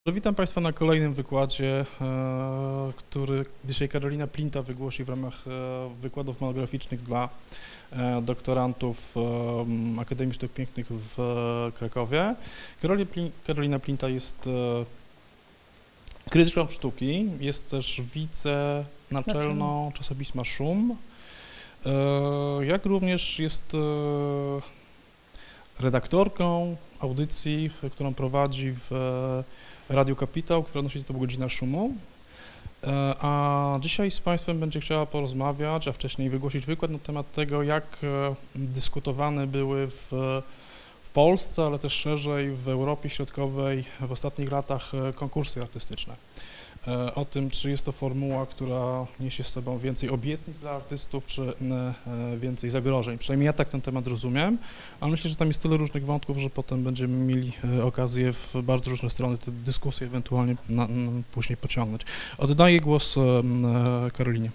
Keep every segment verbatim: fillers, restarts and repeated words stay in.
Witam Państwa na kolejnym wykładzie, który dzisiaj Karolina Plinta wygłosi w ramach wykładów monograficznych dla doktorantów Akademii Sztuk Pięknych w Krakowie. Karolina Plinta jest krytyczką sztuki, jest też wicenaczelną czasopisma Szum, jak również jest redaktorką audycji, którą prowadzi w Radiu Kapitał, która nosi tytuł Godzina Szumu. A dzisiaj z Państwem będzie chciała porozmawiać, a wcześniej wygłosić wykład na temat tego, jak dyskutowane były w, w Polsce, ale też szerzej w Europie Środkowej w ostatnich latach konkursy artystyczne. O tym, czy jest to formuła, która niesie z sobą więcej obietnic dla artystów, czy więcej zagrożeń. Przynajmniej ja tak ten temat rozumiem, ale myślę, że tam jest tyle różnych wątków, że potem będziemy mieli okazję w bardzo różne strony te dyskusje ewentualnie na, na, później pociągnąć. Oddaję głos Karolinie.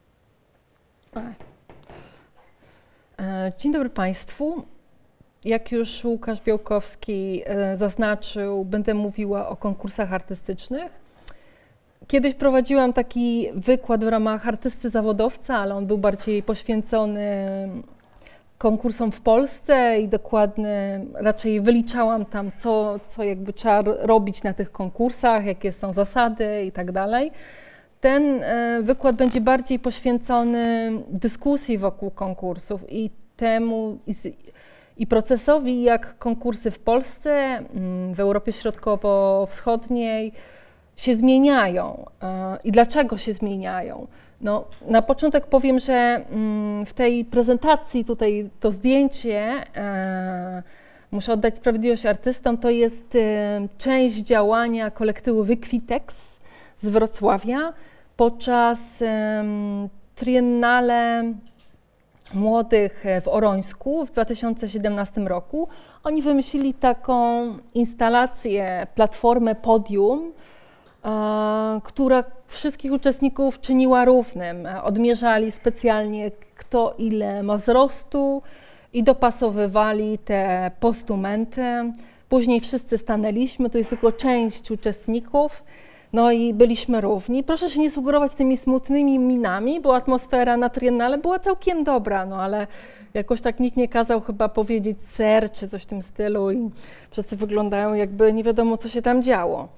Dzień dobry Państwu. Jak już Łukasz Białkowski zaznaczył, będę mówiła o konkursach artystycznych. Kiedyś prowadziłam taki wykład w ramach artysty zawodowca, ale on był bardziej poświęcony konkursom w Polsce i dokładnie raczej wyliczałam tam, co, co jakby trzeba robić na tych konkursach, jakie są zasady i tak dalej. Ten wykład będzie bardziej poświęcony dyskusji wokół konkursów i temu i, i procesowi, jak konkursy w Polsce, w Europie Środkowo-Wschodniej się zmieniają i dlaczego się zmieniają. No, na początek powiem, że w tej prezentacji tutaj to zdjęcie, muszę oddać sprawiedliwość artystom, to jest część działania kolektywu Wykwitex z Wrocławia podczas Triennale Młodych w Orońsku w dwa tysiące siedemnastym roku. Oni wymyślili taką instalację, platformę podium, która wszystkich uczestników czyniła równym. Odmierzali specjalnie, kto ile ma wzrostu i dopasowywali te postumenty. Później wszyscy stanęliśmy, to jest tylko część uczestników, no i byliśmy równi. Proszę się nie sugerować tymi smutnymi minami, bo atmosfera na Triennale była całkiem dobra, no ale jakoś tak nikt nie kazał chyba powiedzieć ser czy coś w tym stylu i wszyscy wyglądają, jakby nie wiadomo, co się tam działo.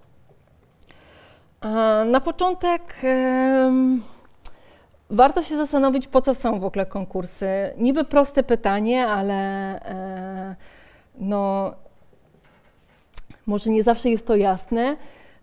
Na początek um, warto się zastanowić, po co są w ogóle konkursy. Niby proste pytanie, ale e, no, może nie zawsze jest to jasne.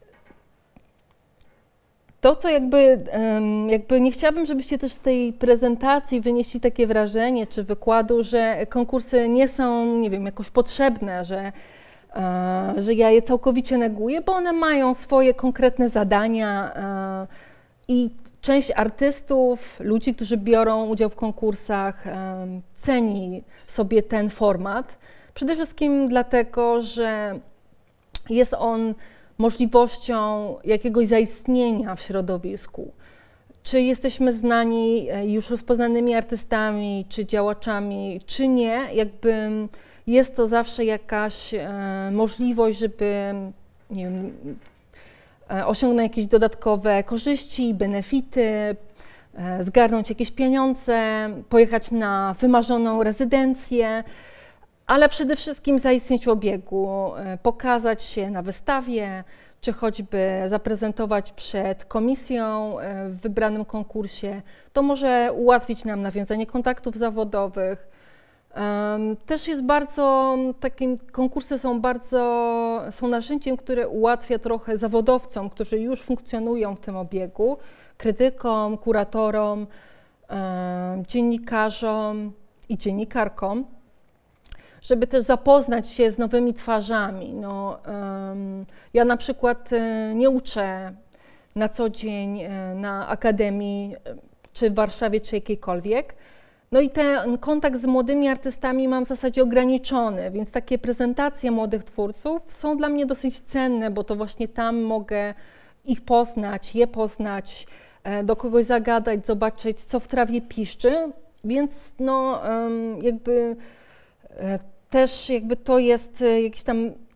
To, co jakby, um, jakby nie chciałabym, żebyście też z tej prezentacji wynieśli takie wrażenie, czy wykładu, że konkursy nie są, nie wiem, jakoś potrzebne, że że ja je całkowicie neguję, bo one mają swoje konkretne zadania i część artystów, ludzi, którzy biorą udział w konkursach, ceni sobie ten format. Przede wszystkim dlatego, że jest on możliwością jakiegoś zaistnienia w środowisku. Czy jesteśmy znani już rozpoznanymi artystami, czy działaczami, czy nie, jakby jest to zawsze jakaś e, możliwość, żeby nie wiem, e, osiągnąć jakieś dodatkowe korzyści, benefity, e, zgarnąć jakieś pieniądze, pojechać na wymarzoną rezydencję, ale przede wszystkim zaistnieć w obiegu, e, pokazać się na wystawie, czy choćby zaprezentować przed komisją e, w wybranym konkursie. To może ułatwić nam nawiązanie kontaktów zawodowych. Też jest bardzo, takim konkursy są bardzo, są narzędziem, które ułatwia trochę zawodowcom, którzy już funkcjonują w tym obiegu, krytykom, kuratorom, dziennikarzom i dziennikarkom, żeby też zapoznać się z nowymi twarzami. No, ja na przykład nie uczę na co dzień na Akademii, czy w Warszawie, czy jakiejkolwiek. No i ten kontakt z młodymi artystami mam w zasadzie ograniczony, więc takie prezentacje młodych twórców są dla mnie dosyć cenne, bo to właśnie tam mogę ich poznać, je poznać, do kogoś zagadać, zobaczyć, co w trawie piszczy, więc no jakby też jakby to jest jakiś tam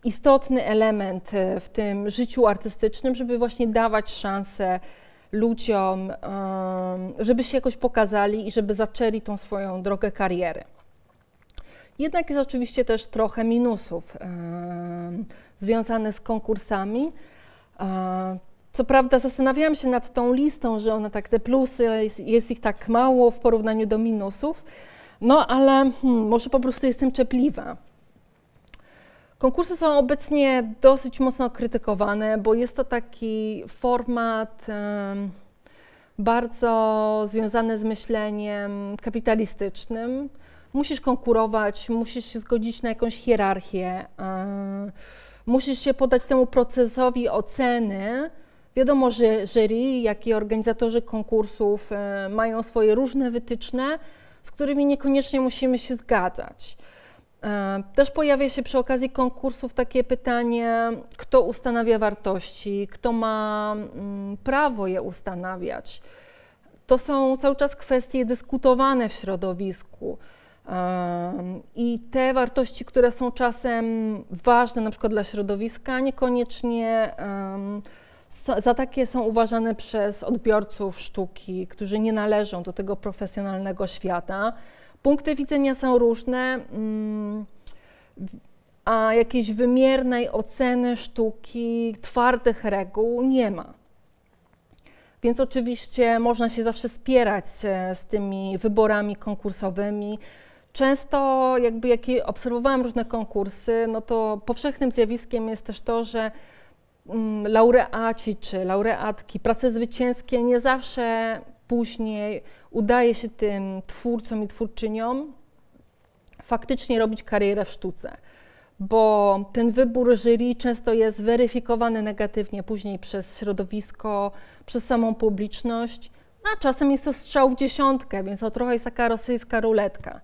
istotny element w tym życiu artystycznym, żeby właśnie dawać szansę ludziom, żeby się jakoś pokazali i żeby zaczęli tą swoją drogę kariery. Jednak jest oczywiście też trochę minusów związanych z konkursami. Co prawda zastanawiałam się nad tą listą, że one tak, te plusy, jest, jest ich tak mało w porównaniu do minusów, no ale hmm, może po prostu jestem czepliwa. Konkursy są obecnie dosyć mocno krytykowane, bo jest to taki format um, bardzo związany z myśleniem kapitalistycznym. Musisz konkurować, musisz się zgodzić na jakąś hierarchię, um, musisz się poddać temu procesowi oceny. Wiadomo, że jury, jak i organizatorzy konkursów e, mają swoje różne wytyczne, z którymi niekoniecznie musimy się zgadzać. E, też pojawia się przy okazji konkursów takie pytanie, kto ustanawia wartości, kto ma mm, prawo je ustanawiać. To są cały czas kwestie dyskutowane w środowisku. I te wartości, które są czasem ważne na przykład dla środowiska, niekoniecznie um, za takie są uważane przez odbiorców sztuki, którzy nie należą do tego profesjonalnego świata. Punkty widzenia są różne, um, a jakiejś wymiernej oceny sztuki, twardych reguł nie ma. Więc oczywiście można się zawsze spierać z, z tymi wyborami konkursowymi. Często, jakby jak obserwowałam różne konkursy, no to powszechnym zjawiskiem jest też to, że um, laureaci czy laureatki, prace zwycięskie nie zawsze później udaje się tym twórcom i twórczyniom faktycznie robić karierę w sztuce, bo ten wybór jury często jest weryfikowany negatywnie później przez środowisko, przez samą publiczność, a czasem jest to strzał w dziesiątkę, więc to trochę jest taka rosyjska ruletka.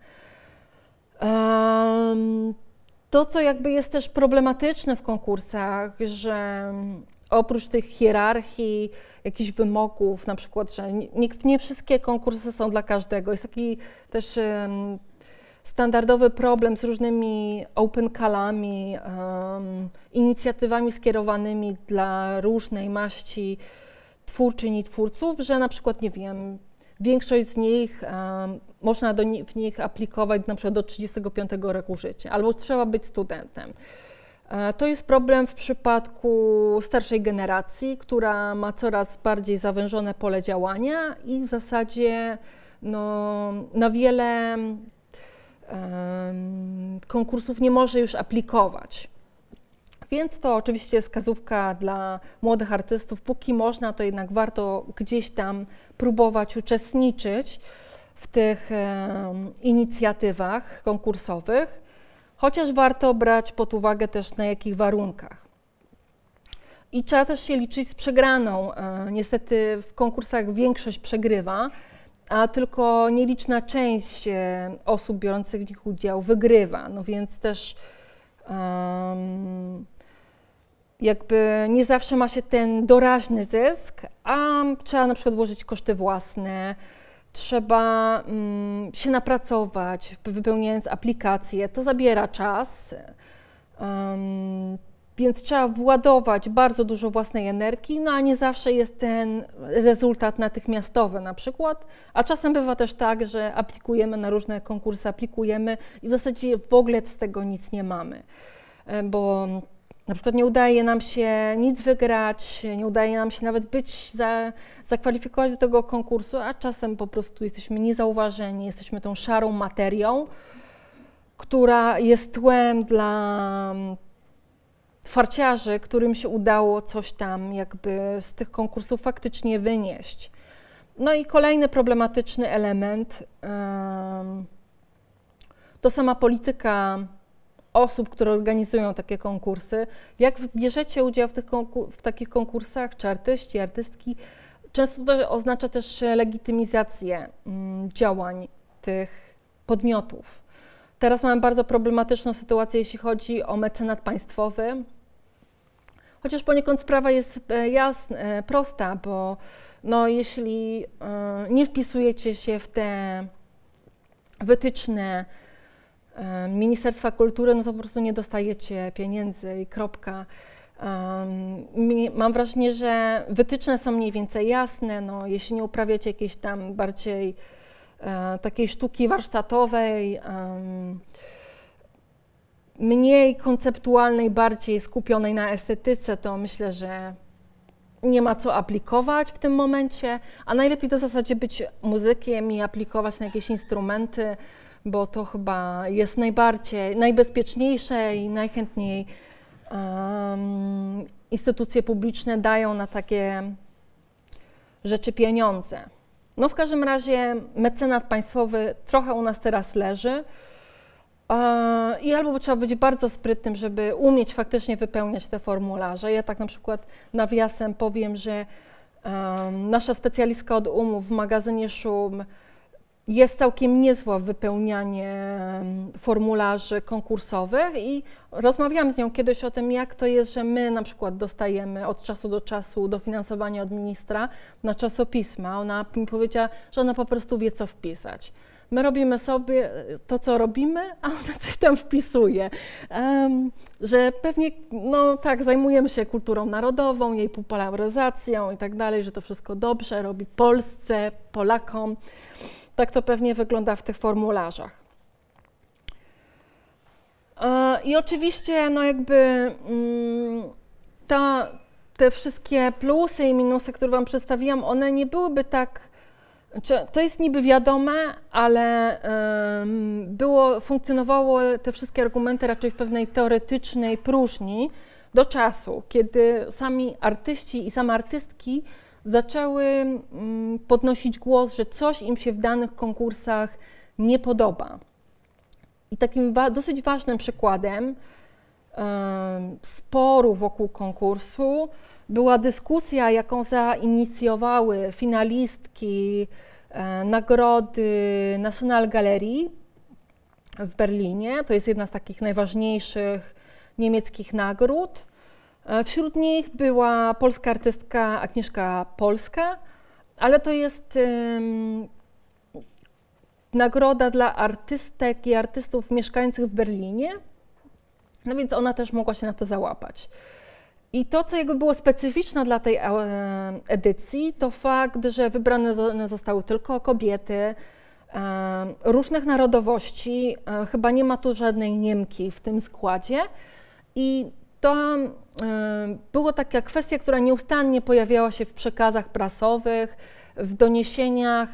To, co jakby jest też problematyczne w konkursach, że oprócz tych hierarchii, jakichś wymogów, na przykład, że nie, nie wszystkie konkursy są dla każdego, jest taki też um, standardowy problem z różnymi open callami, um, inicjatywami skierowanymi dla różnej maści twórczyń i twórców, że na przykład, nie wiem, większość z nich um, można do, w nich aplikować na przykład do trzydziestego piątego roku życia, albo trzeba być studentem. E, to jest problem w przypadku starszej generacji, która ma coraz bardziej zawężone pole działania i w zasadzie no, na wiele um, konkursów nie może już aplikować. Więc to oczywiście jest wskazówka dla młodych artystów. Póki można, to jednak warto gdzieś tam próbować uczestniczyć w tych e, inicjatywach konkursowych, chociaż warto brać pod uwagę też na jakich warunkach. I trzeba też się liczyć z przegraną. E, niestety w konkursach większość przegrywa, a tylko nieliczna część e, osób biorących w nich udział wygrywa. No więc też um, jakby nie zawsze ma się ten doraźny zysk, a trzeba na przykład włożyć koszty własne, trzeba um, się napracować, wypełniając aplikacje, to zabiera czas, um, więc trzeba władować bardzo dużo własnej energii, no a nie zawsze jest ten rezultat natychmiastowy na przykład, a czasem bywa też tak, że aplikujemy na różne konkursy, aplikujemy i w zasadzie w ogóle z tego nic nie mamy, bo na przykład nie udaje nam się nic wygrać, nie udaje nam się nawet być, za, zakwalifikować do tego konkursu, a czasem po prostu jesteśmy niezauważeni, jesteśmy tą szarą materią, która jest tłem dla farciarzy, którym się udało coś tam jakby z tych konkursów faktycznie wynieść. No i kolejny problematyczny element to sama polityka osób, które organizują takie konkursy. Jak bierzecie udział w, tych konkur w takich konkursach, czy artyści, artystki, często to oznacza też legitymizację mm, działań tych podmiotów. Teraz mamy bardzo problematyczną sytuację, jeśli chodzi o mecenat państwowy, chociaż poniekąd sprawa jest jasna, prosta, bo no, jeśli nie wpisujecie się w te wytyczne Ministerstwa Kultury, no to po prostu nie dostajecie pieniędzy i kropka. Mam wrażenie, że wytyczne są mniej więcej jasne, no, jeśli nie uprawiacie jakiejś tam bardziej takiej sztuki warsztatowej, mniej konceptualnej, bardziej skupionej na estetyce, to myślę, że nie ma co aplikować w tym momencie, a najlepiej to w zasadzie być muzykiem i aplikować na jakieś instrumenty, bo to chyba jest najbardziej, najbezpieczniejsze i najchętniej um, instytucje publiczne dają na takie rzeczy pieniądze. No w każdym razie mecenat państwowy trochę u nas teraz leży uh, i albo trzeba być bardzo sprytnym, żeby umieć faktycznie wypełniać te formularze. Ja tak na przykład nawiasem powiem, że um, nasza specjalistka od umów w magazynie Szum jest całkiem niezła w wypełnianiu formularzy konkursowych i rozmawiałam z nią kiedyś o tym, jak to jest, że my na przykład dostajemy od czasu do czasu dofinansowanie od ministra na czasopisma. Ona mi powiedziała, że ona po prostu wie, co wpisać. My robimy sobie to, co robimy, a ona coś tam wpisuje. Um, że pewnie, no tak, zajmujemy się kulturą narodową, jej popularyzacją i tak dalej, że to wszystko dobrze robi Polsce, Polakom. Tak to pewnie wygląda w tych formularzach. I oczywiście, no jakby ta, te wszystkie plusy i minusy, które Wam przedstawiłam, one nie byłyby tak, to jest niby wiadome, ale było, funkcjonowało te wszystkie argumenty raczej w pewnej teoretycznej próżni do czasu, kiedy sami artyści i same artystki zaczęły podnosić głos, że coś im się w danych konkursach nie podoba. I takim wa- dosyć ważnym przykładem um, sporu wokół konkursu była dyskusja, jaką zainicjowały finalistki e, nagrody National Gallery w Berlinie. To jest jedna z takich najważniejszych niemieckich nagród. Wśród nich była polska artystka Agnieszka Polska, ale to jest um, nagroda dla artystek i artystów mieszkających w Berlinie, no więc ona też mogła się na to załapać. I to, co jakby było specyficzne dla tej e, edycji, to fakt, że wybrane zostały tylko kobiety e, różnych narodowości, e, chyba nie ma tu żadnej Niemki w tym składzie i to była taka kwestia, która nieustannie pojawiała się w przekazach prasowych, w doniesieniach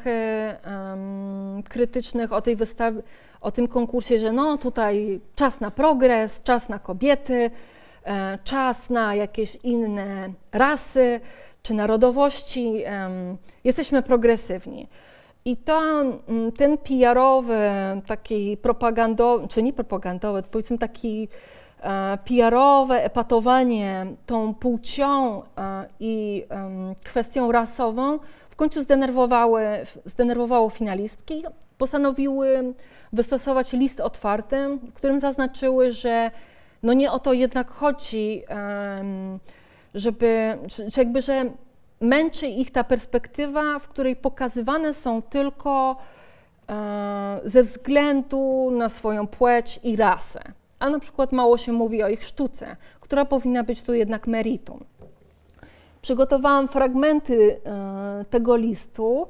um, krytycznych o tej wystawie, o tym konkursie, że no tutaj czas na progres, czas na kobiety, e, czas na jakieś inne rasy czy narodowości, um, jesteśmy progresywni. I to, ten P R-owy, taki propagandowy, czy nie propagandowy, powiedzmy taki P R-owe epatowanie tą płcią i kwestią rasową w końcu zdenerwowały, zdenerwowało finalistki. Postanowiły wystosować list otwarty, w którym zaznaczyły, że no nie o to jednak chodzi, żeby, że jakby, że męczy ich ta perspektywa, w której pokazywane są tylko ze względu na swoją płeć i rasę. A na przykład mało się mówi o ich sztuce, która powinna być tu jednak meritum. Przygotowałam fragmenty e, tego listu,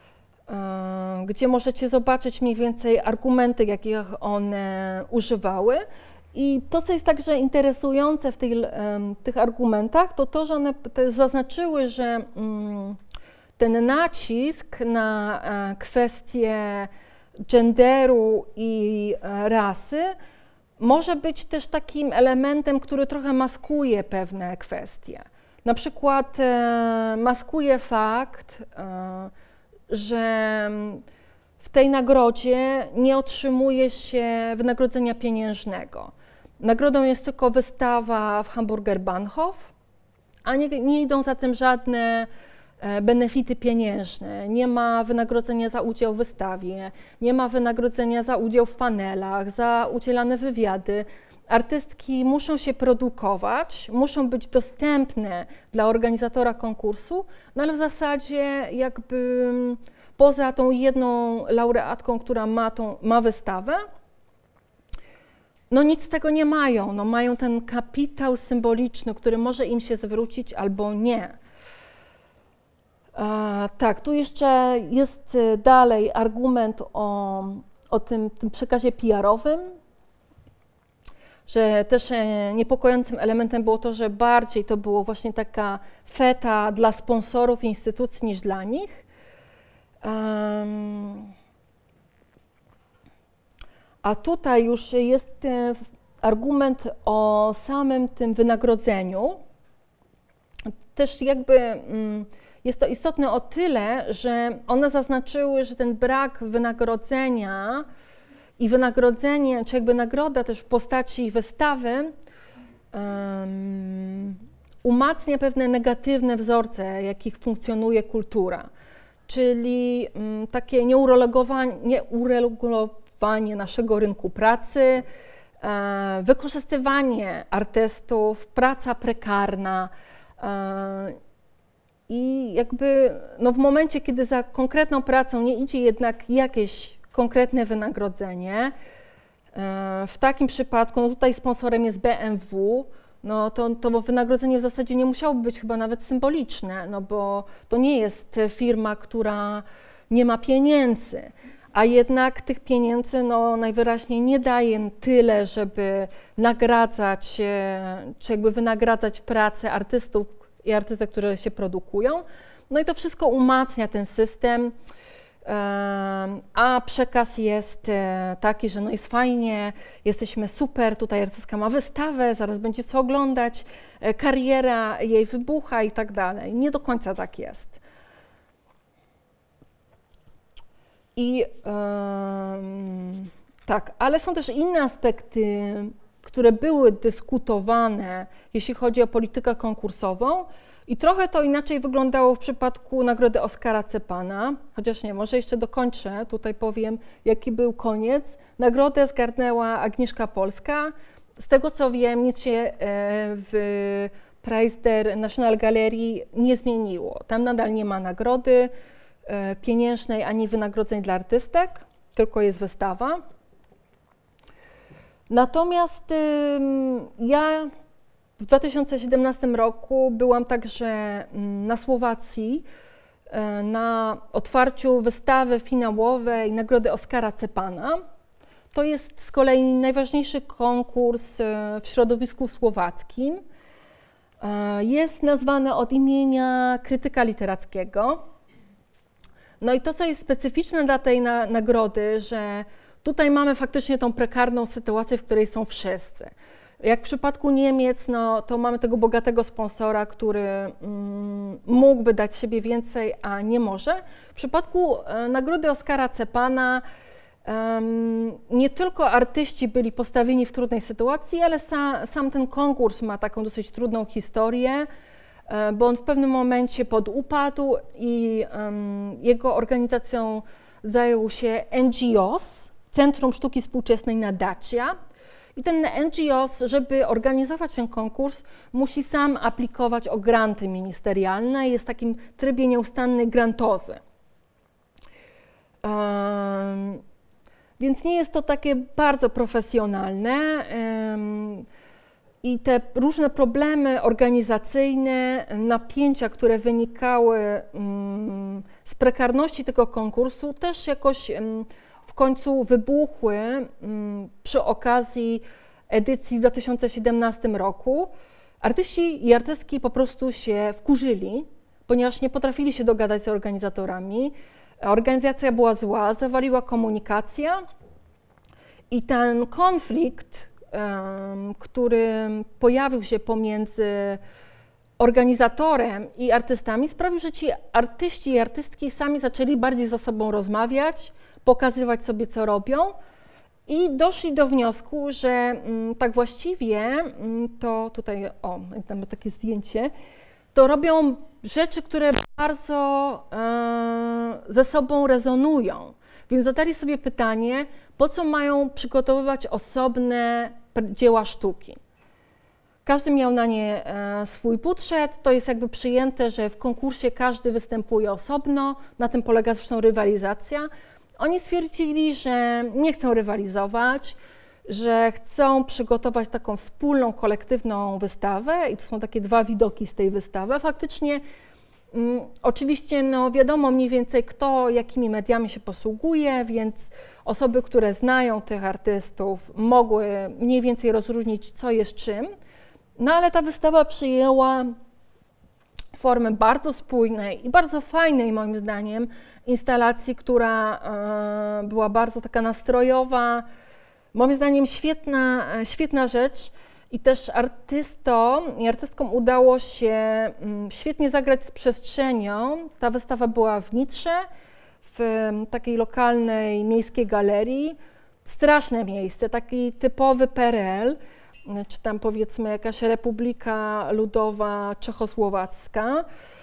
e, gdzie możecie zobaczyć mniej więcej argumenty, jakich one używały. I to, co jest także interesujące w tej, e, tych argumentach, to to, że one te zaznaczyły, że mm, ten nacisk na e, kwestię genderu i e, rasy może być też takim elementem, który trochę maskuje pewne kwestie. Na przykład e, maskuje fakt, e, że w tej nagrodzie nie otrzymuje się wynagrodzenia pieniężnego. Nagrodą jest tylko wystawa w Hamburger Bahnhof, a nie, nie idą za tym żadne benefity pieniężne, nie ma wynagrodzenia za udział w wystawie, nie ma wynagrodzenia za udział w panelach, za udzielane wywiady. Artystki muszą się produkować, muszą być dostępne dla organizatora konkursu, no ale w zasadzie jakby poza tą jedną laureatką, która ma, tą, ma wystawę, no nic z tego nie mają. No, mają ten kapitał symboliczny, który może im się zwrócić albo nie. A, tak, tu jeszcze jest dalej argument o, o tym, tym przekazie P R-owym, że też niepokojącym elementem było to, że bardziej to było właśnie taka feta dla sponsorów instytucji niż dla nich. Um, a tutaj już jest argument o samym tym wynagrodzeniu. Też jakby jest to istotne o tyle, że one zaznaczyły, że ten brak wynagrodzenia i wynagrodzenie, czy jakby nagroda też w postaci wystawy um, umacnia pewne negatywne wzorce, jakich funkcjonuje kultura. Czyli um, takie nieuregulowanie, nieuregulowanie naszego rynku pracy, e, wykorzystywanie artystów, praca prekarna e, i jakby no w momencie, kiedy za konkretną pracą nie idzie jednak jakieś konkretne wynagrodzenie. W takim przypadku, no tutaj sponsorem jest B M W, no to, to wynagrodzenie w zasadzie nie musiałoby być chyba nawet symboliczne, no bo to nie jest firma, która nie ma pieniędzy, a jednak tych pieniędzy no najwyraźniej nie daje tyle, żeby nagradzać, czy jakby wynagradzać pracę artystów i artystek, które się produkują. No i to wszystko umacnia ten system. A przekaz jest taki, że no jest fajnie, jesteśmy super, tutaj artystka ma wystawę, zaraz będzie co oglądać, kariera jej wybucha i tak dalej. Nie do końca tak jest. I um, tak, ale są też inne aspekty, które były dyskutowane, jeśli chodzi o politykę konkursową. I trochę to inaczej wyglądało w przypadku nagrody Oskara Cepana, chociaż nie, może jeszcze dokończę, tutaj powiem, jaki był koniec. Nagrodę zgarnęła Agnieszka Polska. Z tego co wiem, nic się w Preis der National Gallery nie zmieniło. Tam nadal nie ma nagrody pieniężnej ani wynagrodzeń dla artystek, tylko jest wystawa. Natomiast ja w dwa tysiące siedemnastym roku byłam także na Słowacji na otwarciu wystawy finałowej Nagrody Oskara Cepana. To jest z kolei najważniejszy konkurs w środowisku słowackim. Jest nazwany od imienia krytyka literackiego. No i to, co jest specyficzne dla tej na nagrody, że tutaj mamy faktycznie tą prekarną sytuację, w której są wszyscy. Jak w przypadku Niemiec, no, to mamy tego bogatego sponsora, który mm, mógłby dać siebie więcej, a nie może. W przypadku e, nagrody Oskara Cepana um, nie tylko artyści byli postawieni w trudnej sytuacji, ale sa, sam ten konkurs ma taką dosyć trudną historię, e, bo on w pewnym momencie podupadł i um, jego organizacją zajął się N G O S, Centrum Sztuki Współczesnej na Dacia. I ten N G O S, żeby organizować ten konkurs, musi sam aplikować o granty ministerialne. Jest w takim trybie nieustannej grantozy. Um, więc nie jest to takie bardzo profesjonalne. Um, I te różne problemy organizacyjne, napięcia, które wynikały um, z prekarności tego konkursu, też jakoś um, w końcu wybuchły um, przy okazji edycji w dwa tysiące siedemnastym roku. Artyści i artystki po prostu się wkurzyli, ponieważ nie potrafili się dogadać z organizatorami. Organizacja była zła, zawaliła komunikacja i ten konflikt, um, który pojawił się pomiędzy organizatorem i artystami, sprawił, że ci artyści i artystki sami zaczęli bardziej ze sobą rozmawiać, pokazywać sobie, co robią i doszli do wniosku, że m, tak właściwie m, to tutaj, o, tam takie zdjęcie, to robią rzeczy, które bardzo e, ze sobą rezonują. Więc zadali sobie pytanie, po co mają przygotowywać osobne dzieła sztuki. Każdy miał na nie e, swój budżet, to jest jakby przyjęte, że w konkursie każdy występuje osobno, na tym polega zresztą rywalizacja. Oni stwierdzili, że nie chcą rywalizować że chcą przygotować taką wspólną, kolektywną wystawę i to są takie dwa widoki z tej wystawy. Faktycznie mm, oczywiście no, wiadomo mniej więcej kto jakimi mediami się posługuje, więc osoby, które znają tych artystów, mogły mniej więcej rozróżnić co jest czym, no ale ta wystawa przyjęła formę bardzo spójnej i bardzo fajnej moim zdaniem instalacji, która e, była bardzo taka nastrojowa, moim zdaniem świetna, świetna rzecz i też artystom i artystkom udało się mm, świetnie zagrać z przestrzenią. Ta wystawa była w Nitrze, w takiej lokalnej miejskiej galerii. Straszne miejsce, taki typowy P R L, czy tam powiedzmy jakaś Republika Ludowa Czechosłowacka.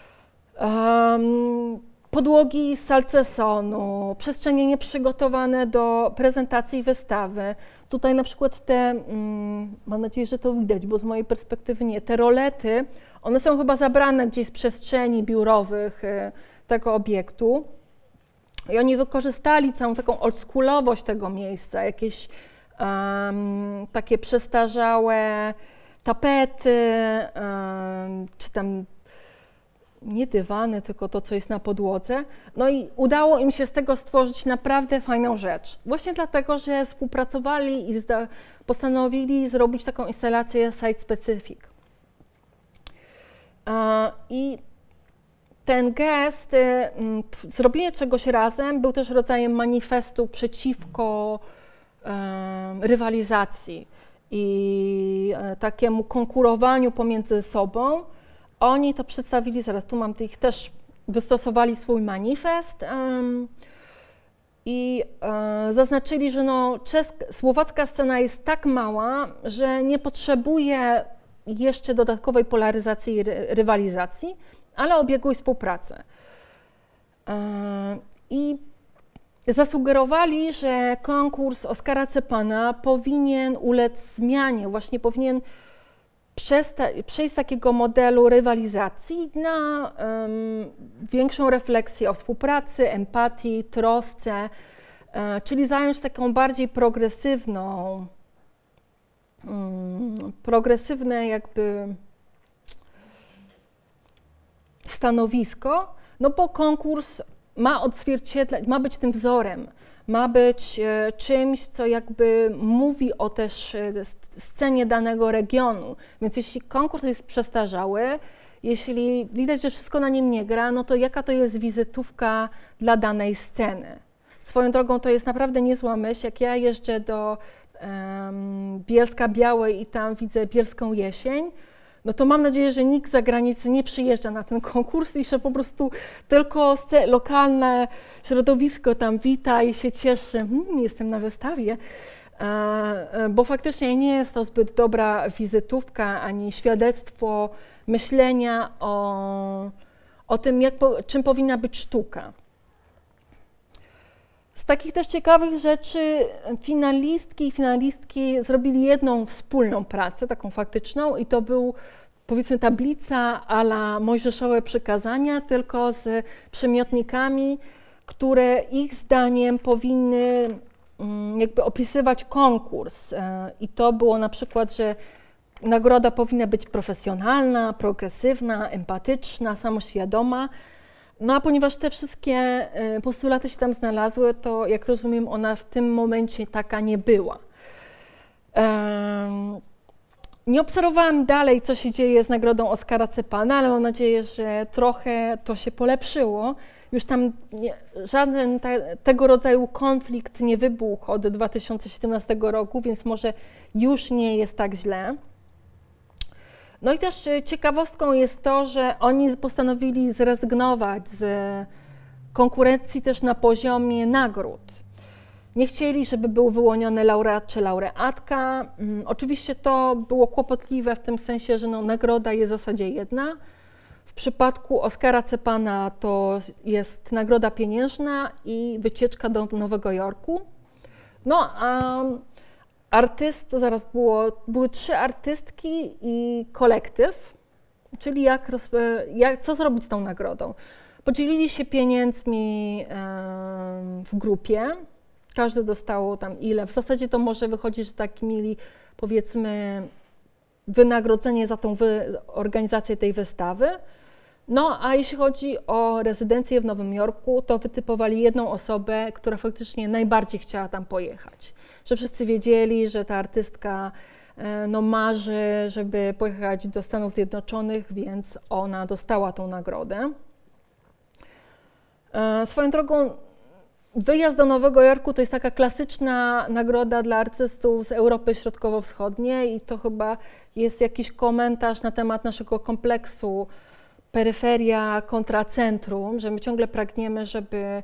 Um, podłogi z salcesonu, przestrzenie nieprzygotowane do prezentacji wystawy. Tutaj na przykład te, mm, mam nadzieję, że to widać, bo z mojej perspektywy nie, te rolety, one są chyba zabrane gdzieś z przestrzeni biurowych y, tego obiektu. I oni wykorzystali całą taką oldschoolowość tego miejsca, jakieś um, takie przestarzałe tapety, um, czy tam nie dywany, tylko to, co jest na podłodze. No i udało im się z tego stworzyć naprawdę fajną rzecz. Właśnie dlatego, że współpracowali i postanowili zrobić taką instalację site-specific. Uh, I ten gest, zrobienie czegoś razem, był też rodzajem manifestu przeciwko um, rywalizacji i um, takiemu konkurowaniu pomiędzy sobą. Oni to przedstawili, zaraz tu mam ich też, wystosowali swój manifest um, i um, zaznaczyli, że no, czeska, słowacka scena jest tak mała, że nie potrzebuje jeszcze dodatkowej polaryzacji i ry, rywalizacji, ale o biegłej współpracy. Um, I zasugerowali, że konkurs Oskara Cepana powinien ulec zmianie, właśnie powinien przejść z takiego modelu rywalizacji na um, większą refleksję o współpracy, empatii, trosce, um, czyli zająć taką bardziej progresywną, um, progresywne jakby stanowisko, no bo konkurs ma odzwierciedlać, ma być tym wzorem, ma być e, czymś, co jakby mówi o też e, scenie danego regionu. Więc jeśli konkurs jest przestarzały, jeśli widać, że wszystko na nim nie gra, no to jaka to jest wizytówka dla danej sceny? Swoją drogą to jest naprawdę niezła myśl, jak ja jeżdżę do um, Bielska Białej i tam widzę bielską jesień, no to mam nadzieję, że nikt z zagranicy nie przyjeżdża na ten konkurs i że po prostu tylko lokalne środowisko tam wita i się cieszy, hmm, jestem na wystawie, e, bo faktycznie nie jest to zbyt dobra wizytówka ani świadectwo myślenia o, o tym, jak, czym powinna być sztuka. Z takich też ciekawych rzeczy finalistki i finalistki zrobili jedną wspólną pracę, taką faktyczną i to był powiedzmy tablica a la Mojżeszowe przykazania, tylko z przymiotnikami, które ich zdaniem powinny jakby opisywać konkurs. I to było na przykład, że nagroda powinna być profesjonalna, progresywna, empatyczna, samoświadoma. No a ponieważ te wszystkie postulaty się tam znalazły, to jak rozumiem, ona w tym momencie taka nie była. Um, nie obserwowałam dalej, co się dzieje z nagrodą Oskara Cepana, ale mam nadzieję, że trochę to się polepszyło. Już tam nie, żaden te, tego rodzaju konflikt nie wybuchł od dwa tysiące siedemnastego roku, więc może już nie jest tak źle. No i też ciekawostką jest to, że oni postanowili zrezygnować z konkurencji też na poziomie nagród. Nie chcieli, żeby był wyłoniony laureat czy laureatka. Oczywiście to było kłopotliwe w tym sensie, że no, nagroda jest w zasadzie jedna. W przypadku Oskara Cepana to jest nagroda pieniężna i wycieczka do Nowego Jorku. No a artyst, to zaraz było, były trzy artystki i kolektyw, czyli jak, jak, co zrobić z tą nagrodą. Podzielili się pieniędzmi w grupie, Każdy dostało tam ile. W zasadzie to może wychodzi, że tak mieli, powiedzmy, wynagrodzenie za tą wy organizację tej wystawy. No a jeśli chodzi o rezydencję w Nowym Jorku, to wytypowali jedną osobę, która faktycznie najbardziej chciała tam pojechać. Że wszyscy wiedzieli, że ta artystka no, marzy, żeby pojechać do Stanów Zjednoczonych, więc ona dostała tą nagrodę. Swoją drogą, wyjazd do Nowego Jorku to jest taka klasyczna nagroda dla artystów z Europy Środkowo-Wschodniej i to chyba jest jakiś komentarz na temat naszego kompleksu peryferia kontra centrum, że my ciągle pragniemy, żeby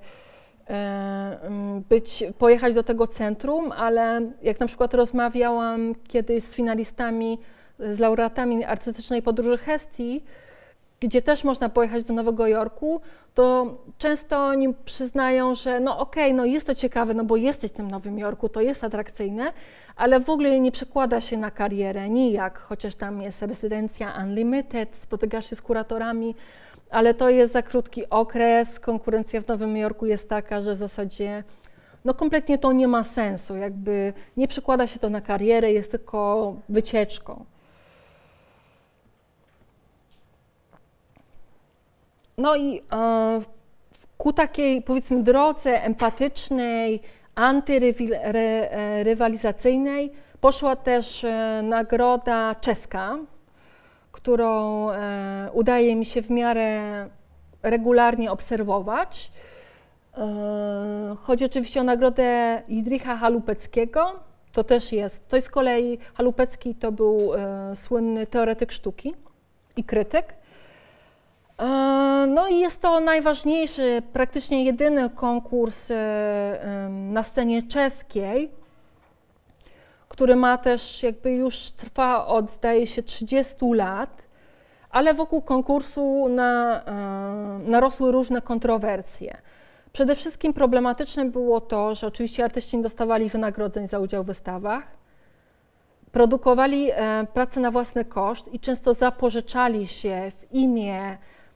być, pojechać do tego centrum, ale jak na przykład rozmawiałam kiedyś z finalistami, z laureatami artystycznej podróży Hestii, gdzie też można pojechać do Nowego Jorku, to często oni przyznają, że no okej, okay, no jest to ciekawe, no bo jesteś w tym Nowym Jorku, to jest atrakcyjne, ale w ogóle nie przekłada się na karierę nijak, chociaż tam jest rezydencja unlimited, spotykasz się z kuratorami, ale to jest za krótki okres, konkurencja w Nowym Jorku jest taka, że w zasadzie no kompletnie to nie ma sensu, jakby nie przekłada się to na karierę, jest tylko wycieczką. No i e, ku takiej, powiedzmy, drodze empatycznej, antyrywalizacyjnej poszła też e, nagroda czeska, którą e, udaje mi się w miarę regularnie obserwować. E, chodzi oczywiście o nagrodę Jindřicha Halupeckiego. To też jest, to jest z kolei, Halupecki to był e, słynny teoretyk sztuki i krytyk. No i jest to najważniejszy, praktycznie jedyny konkurs na scenie czeskiej, który ma też jakby już trwa od, zdaje się, trzydziestu lat, ale wokół konkursu na, narosły różne kontrowersje. Przede wszystkim problematyczne było to, że oczywiście artyści nie dostawali wynagrodzeń za udział w wystawach, produkowali pracę na własny koszt i często zapożyczali się w imię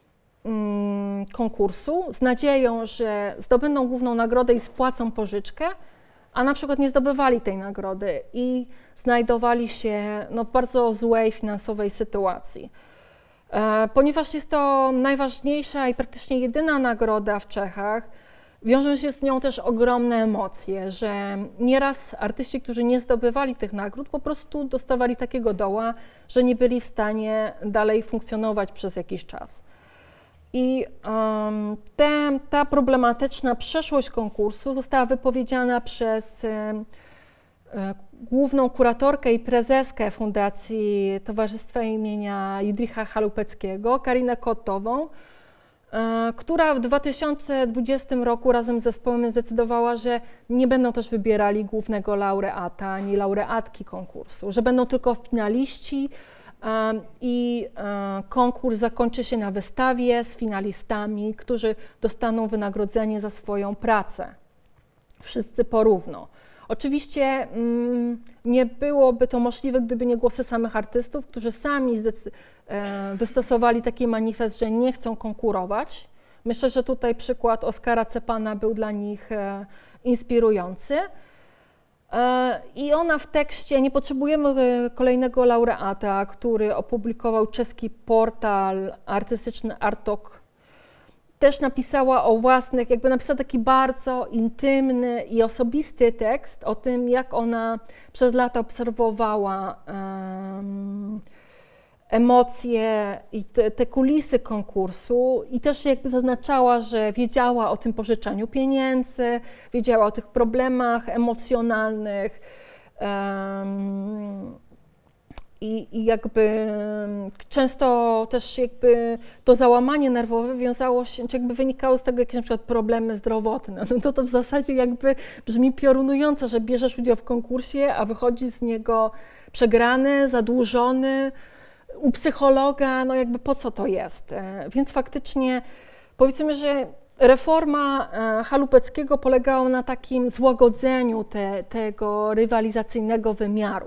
konkursu z nadzieją, że zdobędą główną nagrodę i spłacą pożyczkę, a na przykład nie zdobywali tej nagrody i znajdowali się no, w bardzo złej finansowej sytuacji. E, ponieważ jest to najważniejsza i praktycznie jedyna nagroda w Czechach, wiążą się z nią też ogromne emocje, że nieraz artyści, którzy nie zdobywali tych nagród, po prostu dostawali takiego doła, że nie byli w stanie dalej funkcjonować przez jakiś czas. I um, te, ta problematyczna przeszłość konkursu została wypowiedziana przez e, e, główną kuratorkę i prezeskę Fundacji Towarzystwa imienia Jindřicha Halupeckiego, Karinę Kotową, e, która w dwa tysiące dwudziestym roku razem z zespołem zdecydowała, że nie będą też wybierali głównego laureata ani laureatki konkursu, że będą tylko finaliści, i konkurs zakończy się na wystawie z finalistami, którzy dostaną wynagrodzenie za swoją pracę. Wszyscy porówno. Oczywiście nie byłoby to możliwe, gdyby nie głosy samych artystów, którzy sami wystosowali taki manifest, że nie chcą konkurować. Myślę, że tutaj przykład Oskara Cepana był dla nich inspirujący. I ona w tekście, nie potrzebujemy kolejnego laureata, który opublikował czeski portal artystyczny Artok, też napisała o własnych, jakby napisała taki bardzo intymny i osobisty tekst o tym, jak ona przez lata obserwowała um, emocje i te, te kulisy konkursu i też jakby zaznaczała, że wiedziała o tym pożyczaniu pieniędzy, wiedziała o tych problemach emocjonalnych um, i, i jakby często też jakby to załamanie nerwowe wiązało się, czy jakby wynikało z tego jakieś na przykład problemy zdrowotne. No to to w zasadzie jakby brzmi piorunująco, że bierzesz udział w konkursie, a wychodzi z niego przegrany, zadłużony, u psychologa, no jakby po co to jest? Więc faktycznie powiedzmy, że reforma Halupeckiego polegała na takim złagodzeniu te, tego rywalizacyjnego wymiaru.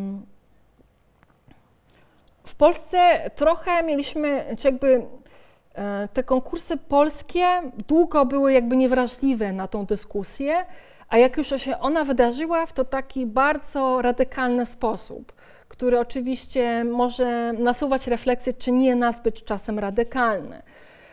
W Polsce trochę mieliśmy, czy jakby Te konkursy polskie długo były jakby niewrażliwe na tą dyskusję, a jak już się ona wydarzyła, w to taki bardzo radykalny sposób, który oczywiście może nasuwać refleksję, czy nie nazbyt czasem radykalny.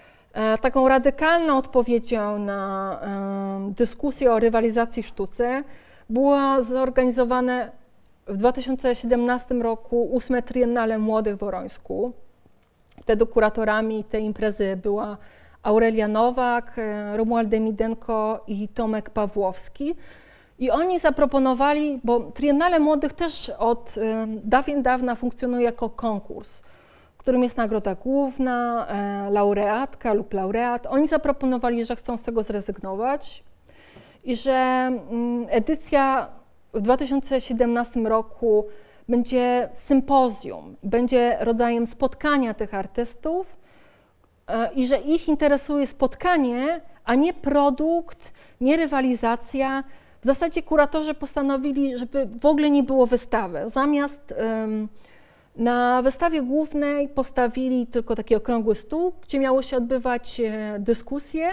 Taką radykalną odpowiedzią na dyskusję o rywalizacji w sztuce było zorganizowane w dwa tysiące siedemnastym roku ósme Triennale Młodych w Orońsku. Wtedy kuratorami tej imprezy była Aurelia Nowak, Romuald Demidenko i Tomek Pawłowski. I oni zaproponowali, bo Triennale Młodych też od dawien dawna funkcjonuje jako konkurs, w którym jest nagroda główna, laureatka lub laureat. Oni zaproponowali, że chcą z tego zrezygnować i że edycja w dwa tysiące siedemnastym roku będzie sympozjum, będzie rodzajem spotkania tych artystów i że ich interesuje spotkanie, a nie produkt, nie rywalizacja. W zasadzie kuratorzy postanowili, żeby w ogóle nie było wystawy. Zamiast um, na wystawie głównej postawili tylko taki okrągły stół, gdzie miało się odbywać dyskusje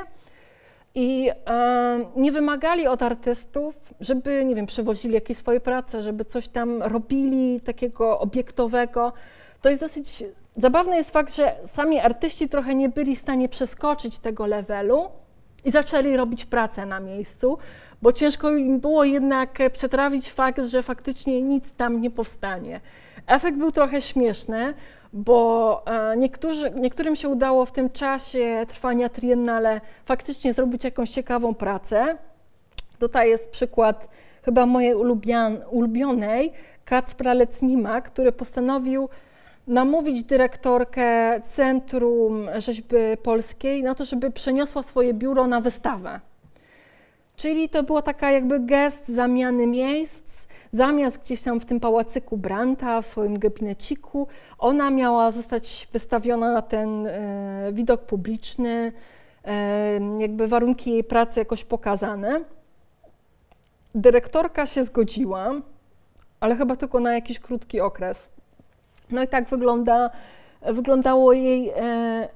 i um, nie wymagali od artystów, żeby, nie wiem, przywozili jakieś swoje prace, żeby coś tam robili takiego obiektowego. To jest dosyć zabawny jest fakt, że sami artyści trochę nie byli w stanie przeskoczyć tego levelu i zaczęli robić pracę na miejscu, bo ciężko im było jednak przetrawić fakt, że faktycznie nic tam nie powstanie. Efekt był trochę śmieszny, bo niektórzy, niektórym się udało w tym czasie trwania Triennale faktycznie zrobić jakąś ciekawą pracę. Tutaj jest przykład chyba mojej ulubionej, Kacpra Lecnima, który postanowił namówić dyrektorkę Centrum Rzeźby Polskiej na to, żeby przeniosła swoje biuro na wystawę. Czyli to była taka jakby gest zamiany miejsc. Zamiast gdzieś tam w tym pałacyku Brandta, w swoim gabineciku, ona miała zostać wystawiona na ten e, widok publiczny, e, jakby warunki jej pracy jakoś pokazane. Dyrektorka się zgodziła, ale chyba tylko na jakiś krótki okres. No i tak wygląda, wyglądało jej, e,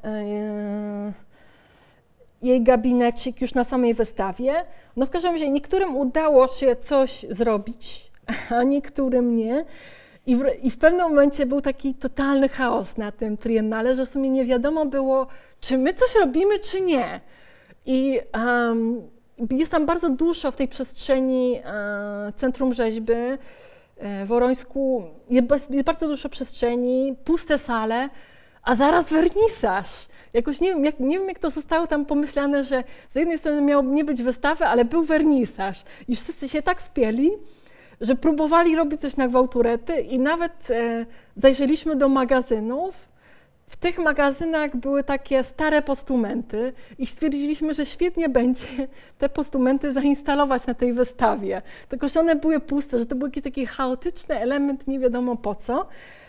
e, jej gabinecik już na samej wystawie. No w każdym razie niektórym udało się coś zrobić, a niektórym nie. I w, I w pewnym momencie był taki totalny chaos na tym triennale, że w sumie nie wiadomo było, czy my coś robimy, czy nie. I um, jest tam bardzo dużo w tej przestrzeni uh, Centrum Rzeźby. W Orońsku jest bardzo dużo przestrzeni, puste sale, a zaraz wernisaż. Jakoś nie wiem, jak, nie wiem, jak to zostało tam pomyślane, że z jednej strony miało nie być wystawy, ale był wernisaż. I wszyscy się tak spieli, że próbowali robić coś na gwałturety i nawet e, zajrzeliśmy do magazynów. W tych magazynach były takie stare postumenty i stwierdziliśmy, że świetnie będzie te postumenty zainstalować na tej wystawie. Tylko że one były puste, że to był jakiś taki chaotyczny element, nie wiadomo po co.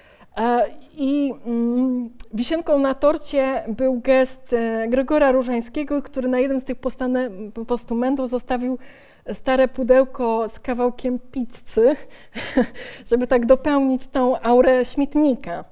I mm, wisienką na torcie był gest Gregora Różańskiego, który na jednym z tych postumentów zostawił stare pudełko z kawałkiem pizzy, żeby tak dopełnić tą aurę śmietnika.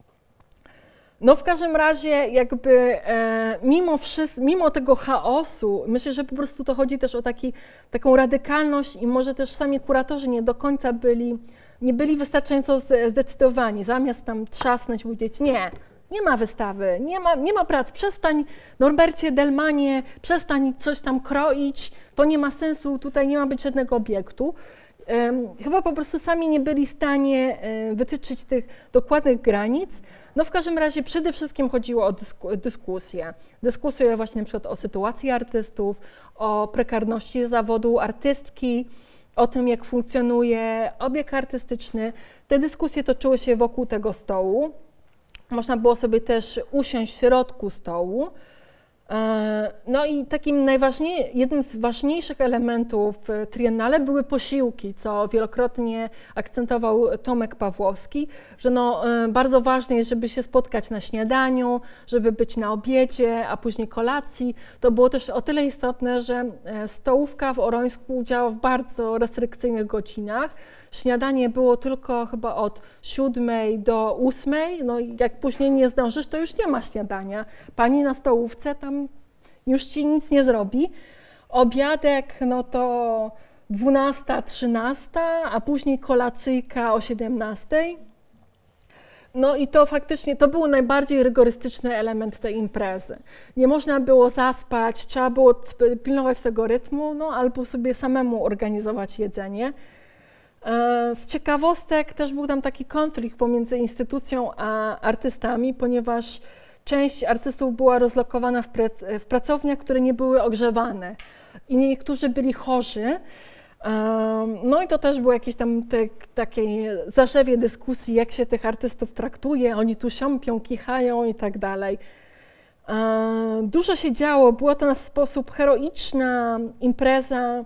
No w każdym razie jakby e, mimo, mimo tego chaosu, myślę, że po prostu to chodzi też o taki, taką radykalność i może też sami kuratorzy nie do końca byli, nie byli wystarczająco zdecydowani. Zamiast tam trzasnąć, powiedzieć nie, nie ma wystawy, nie ma, nie ma prac, przestań Norbercie Delmanie, przestań coś tam kroić, to nie ma sensu, tutaj nie ma być żadnego obiektu. Chyba po prostu sami nie byli w stanie wytyczyć tych dokładnych granic. No w każdym razie przede wszystkim chodziło o dysku, dyskusję. Dyskusję właśnie na przykład o sytuacji artystów, o prekarności zawodu artystki, o tym, jak funkcjonuje obiekt artystyczny. Te dyskusje toczyły się wokół tego stołu. Można było sobie też usiąść w środku stołu. No i takim najważniejszym, jednym z ważniejszych elementów Triennale były posiłki, co wielokrotnie akcentował Tomek Pawłowski, że no, bardzo ważne jest, żeby się spotkać na śniadaniu, żeby być na obiedzie, a później kolacji. To było też o tyle istotne, że stołówka w Orońsku działa w bardzo restrykcyjnych godzinach, śniadanie było tylko chyba od siódmej do ósmej, no i jak później nie zdążysz, to już nie ma śniadania. Pani na stołówce tam już ci nic nie zrobi. Obiadek, no to dwunasta, trzynasta, a później kolacyjka o siedemnastej. No i to faktycznie, to był najbardziej rygorystyczny element tej imprezy. Nie można było zaspać, trzeba było pilnować tego rytmu, no albo sobie samemu organizować jedzenie. Z ciekawostek też był tam taki konflikt pomiędzy instytucją a artystami, ponieważ część artystów była rozlokowana w, prac- w pracowniach, które nie były ogrzewane i niektórzy byli chorzy. No i to też było jakieś tam te, takie zarzewie dyskusji, jak się tych artystów traktuje, oni tu siąpią, kichają i tak dalej. Dużo się działo, była to na sposób heroiczna impreza,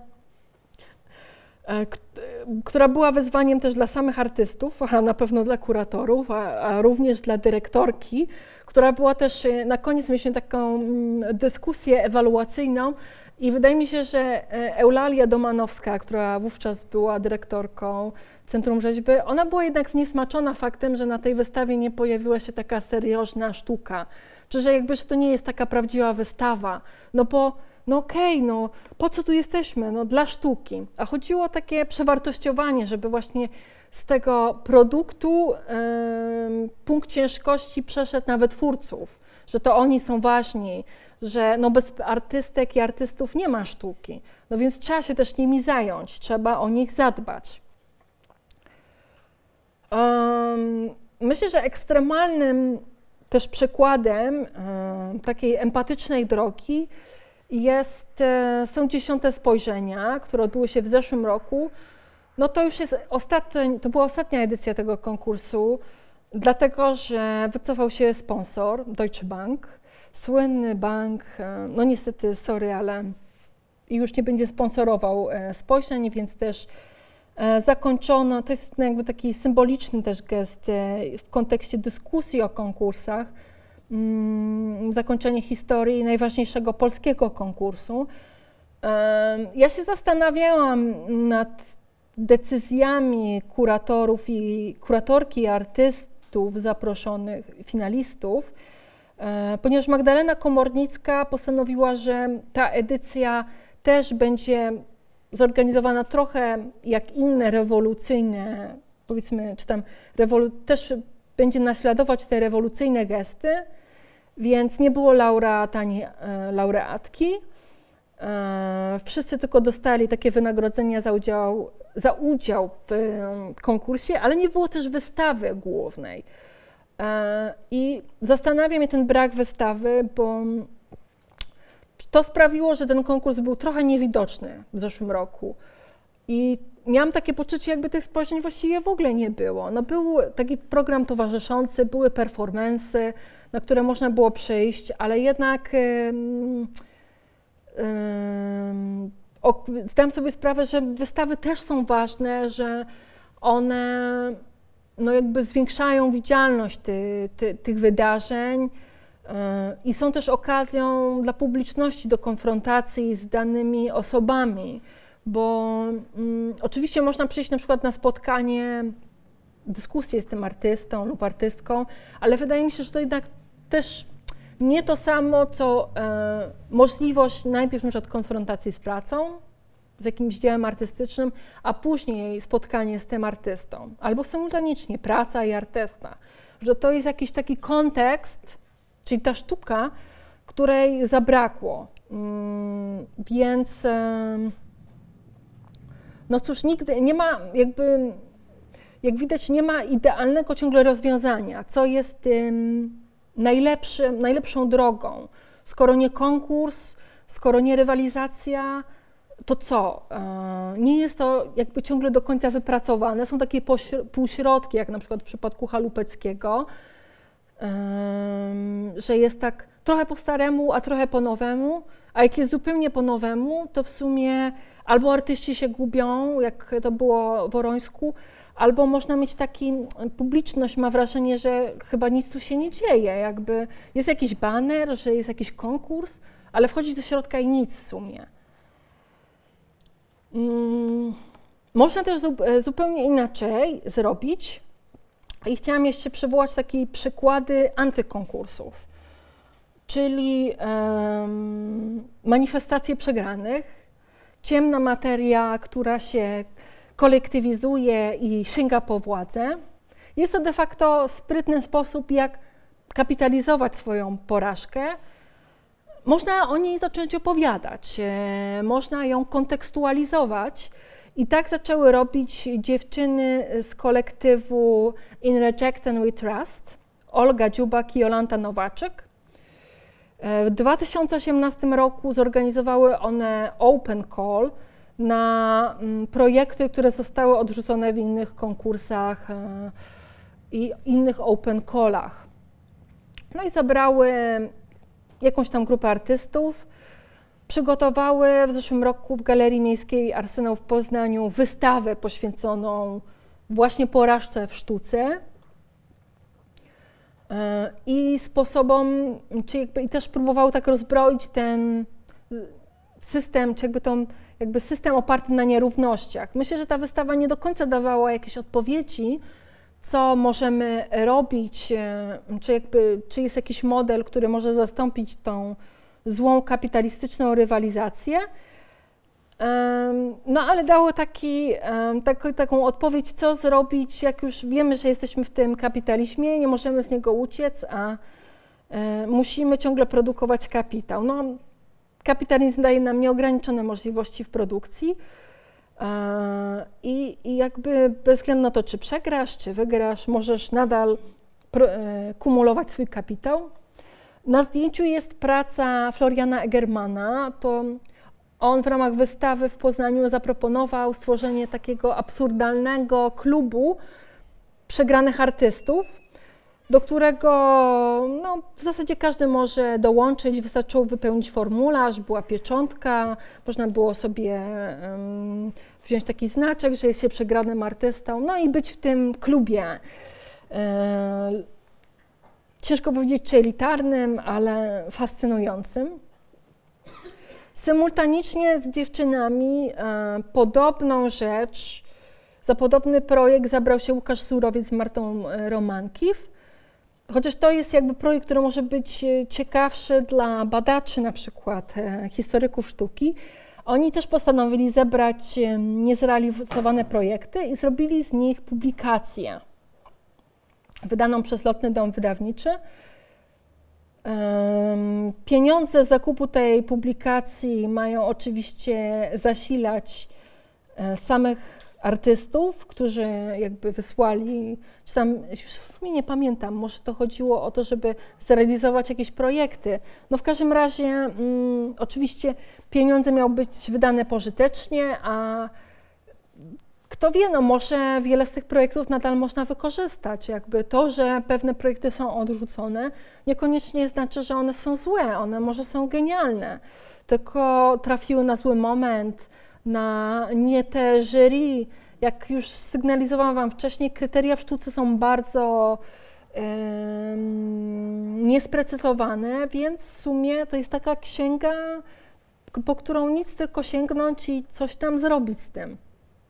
która była wyzwaniem też dla samych artystów, a na pewno dla kuratorów, a, a również dla dyrektorki, która była też, na koniec mieliśmy taką dyskusję ewaluacyjną i wydaje mi się, że Eulalia Domanowska, która wówczas była dyrektorką Centrum Rzeźby, ona była jednak zniesmaczona faktem, że na tej wystawie nie pojawiła się taka seriożna sztuka, czy że jakby, że to nie jest taka prawdziwa wystawa, no bo no okej, okay, no po co tu jesteśmy? No dla sztuki. A chodziło o takie przewartościowanie, żeby właśnie z tego produktu yy, punkt ciężkości przeszedł na wytwórców, że to oni są ważni, że no bez artystek i artystów nie ma sztuki. No więc trzeba się też nimi zająć, trzeba o nich zadbać. Um, myślę, że ekstremalnym też przykładem um, takiej empatycznej drogi Jest, są dziesiąte spojrzenia, które odbyły się w zeszłym roku. No to już jest ostatnia, to była ostatnia edycja tego konkursu, dlatego że wycofał się sponsor, Deutsche Bank, słynny bank, no niestety, sorry, ale już nie będzie sponsorował spojrzeń, więc też zakończono, to jest jakby taki symboliczny też gest w kontekście dyskusji o konkursach, zakończenie historii najważniejszego polskiego konkursu. Ja się zastanawiałam nad decyzjami kuratorów i kuratorki i artystów zaproszonych, finalistów, ponieważ Magdalena Komornicka postanowiła, że ta edycja też będzie zorganizowana trochę jak inne rewolucyjne, powiedzmy, czy tam rewolu- też będzie naśladować te rewolucyjne gesty, więc nie było laureat ani laureatki. Wszyscy tylko dostali takie wynagrodzenia za udział, za udział w konkursie, ale nie było też wystawy głównej. I zastanawia mnie ten brak wystawy, bo to sprawiło, że ten konkurs był trochę niewidoczny w zeszłym roku. I miałam takie poczucie, jakby tych spojrzeń właściwie w ogóle nie było. No był taki program towarzyszący, były performance'y, na które można było przyjść, ale jednak um, um, o, zdałam sobie sprawę, że wystawy też są ważne, że one no jakby zwiększają widzialność ty, ty, tych wydarzeń yy, i są też okazją dla publiczności do konfrontacji z danymi osobami. Bo mm, oczywiście można przyjść na przykład na spotkanie, dyskusję z tym artystą lub artystką, ale wydaje mi się, że to jednak też nie to samo, co e, możliwość najpierw na przykład konfrontacji z pracą, z jakimś dziełem artystycznym, a później spotkanie z tym artystą, albo symultanicznie praca i artysta. Że to jest jakiś taki kontekst, czyli ta sztuka, której zabrakło. Mm, więc e, no cóż, nigdy nie ma jakby, jak widać, nie ma idealnego ciągle rozwiązania, co jest tym najlepszym, najlepszą drogą. Skoro nie konkurs, skoro nie rywalizacja, to co? Nie jest to jakby ciągle do końca wypracowane. Są takie półśrodki, jak na przykład w przypadku Halupeckiego, że jest tak trochę po staremu, a trochę po nowemu, a jak jest zupełnie po nowemu, to w sumie albo artyści się gubią, jak to było w Orońsku, albo można mieć taki, publiczność ma wrażenie, że chyba nic tu się nie dzieje, jakby jest jakiś baner, że jest jakiś konkurs, ale wchodzić do środka i nic w sumie. Można też zupełnie inaczej zrobić i chciałam jeszcze przywołać takie przykłady antykonkursów, czyli um, manifestacje przegranych, ciemna materia, która się kolektywizuje i sięga po władzę. Jest to de facto sprytny sposób, jak kapitalizować swoją porażkę. Można o niej zacząć opowiadać, można ją kontekstualizować i tak zaczęły robić dziewczyny z kolektywu In Reject and We Trust, Olga Dziubak i Jolanta Nowaczyk. W dwa tysiące osiemnastym roku zorganizowały one Open Call na projekty, które zostały odrzucone w innych konkursach i innych Open Callach. No i zabrały jakąś tam grupę artystów, przygotowały w zeszłym roku w Galerii Miejskiej Arsenał w Poznaniu wystawę poświęconą właśnie porażce w sztuce i sposobom, czy jakby, i też próbowały tak rozbroić ten system, czy jakby, tą, jakby system oparty na nierównościach. Myślę, że ta wystawa nie do końca dawała jakieś odpowiedzi, co możemy robić, czy, jakby, czy jest jakiś model, który może zastąpić tą złą kapitalistyczną rywalizację. No ale dało taki, tak, taką odpowiedź, co zrobić, jak już wiemy, że jesteśmy w tym kapitalizmie, nie możemy z niego uciec, a musimy ciągle produkować kapitał. No, kapitalizm daje nam nieograniczone możliwości w produkcji i, i jakby bez względu na to, czy przegrasz, czy wygrasz, możesz nadal kumulować swój kapitał. Na zdjęciu jest praca Floriana Egermana. To on w ramach wystawy w Poznaniu zaproponował stworzenie takiego absurdalnego klubu przegranych artystów, do którego no, w zasadzie każdy może dołączyć. Wystarczyło wypełnić formularz, była pieczątka, można było sobie um, wziąć taki znaczek, że jest się przegranym artystą, no i być w tym klubie. E, ciężko powiedzieć, czy elitarnym, ale fascynującym. Symultanicznie z dziewczynami e, podobną rzecz, za podobny projekt zabrał się Łukasz Surowiec z Martą Romankiw. Chociaż to jest jakby projekt, który może być ciekawszy dla badaczy, na przykład e, historyków sztuki. Oni też postanowili zebrać e, niezrealizowane projekty i zrobili z nich publikację wydaną przez Lotny Dom Wydawniczy. Pieniądze z zakupu tej publikacji mają oczywiście zasilać samych artystów, którzy jakby wysłali, czy tam, w sumie nie pamiętam, może to chodziło o to, żeby zrealizować jakieś projekty. No w każdym razie mm, oczywiście pieniądze miały być wydane pożytecznie, a kto wie, no może wiele z tych projektów nadal można wykorzystać. Jakby to, że pewne projekty są odrzucone, niekoniecznie znaczy, że one są złe, one może są genialne, tylko trafiły na zły moment, na nie te jury. Jak już sygnalizowałam Wam wcześniej, kryteria w sztuce są bardzo yy, niesprecyzowane, więc w sumie to jest taka księga, po którą nic, tylko sięgnąć i coś tam zrobić z tym.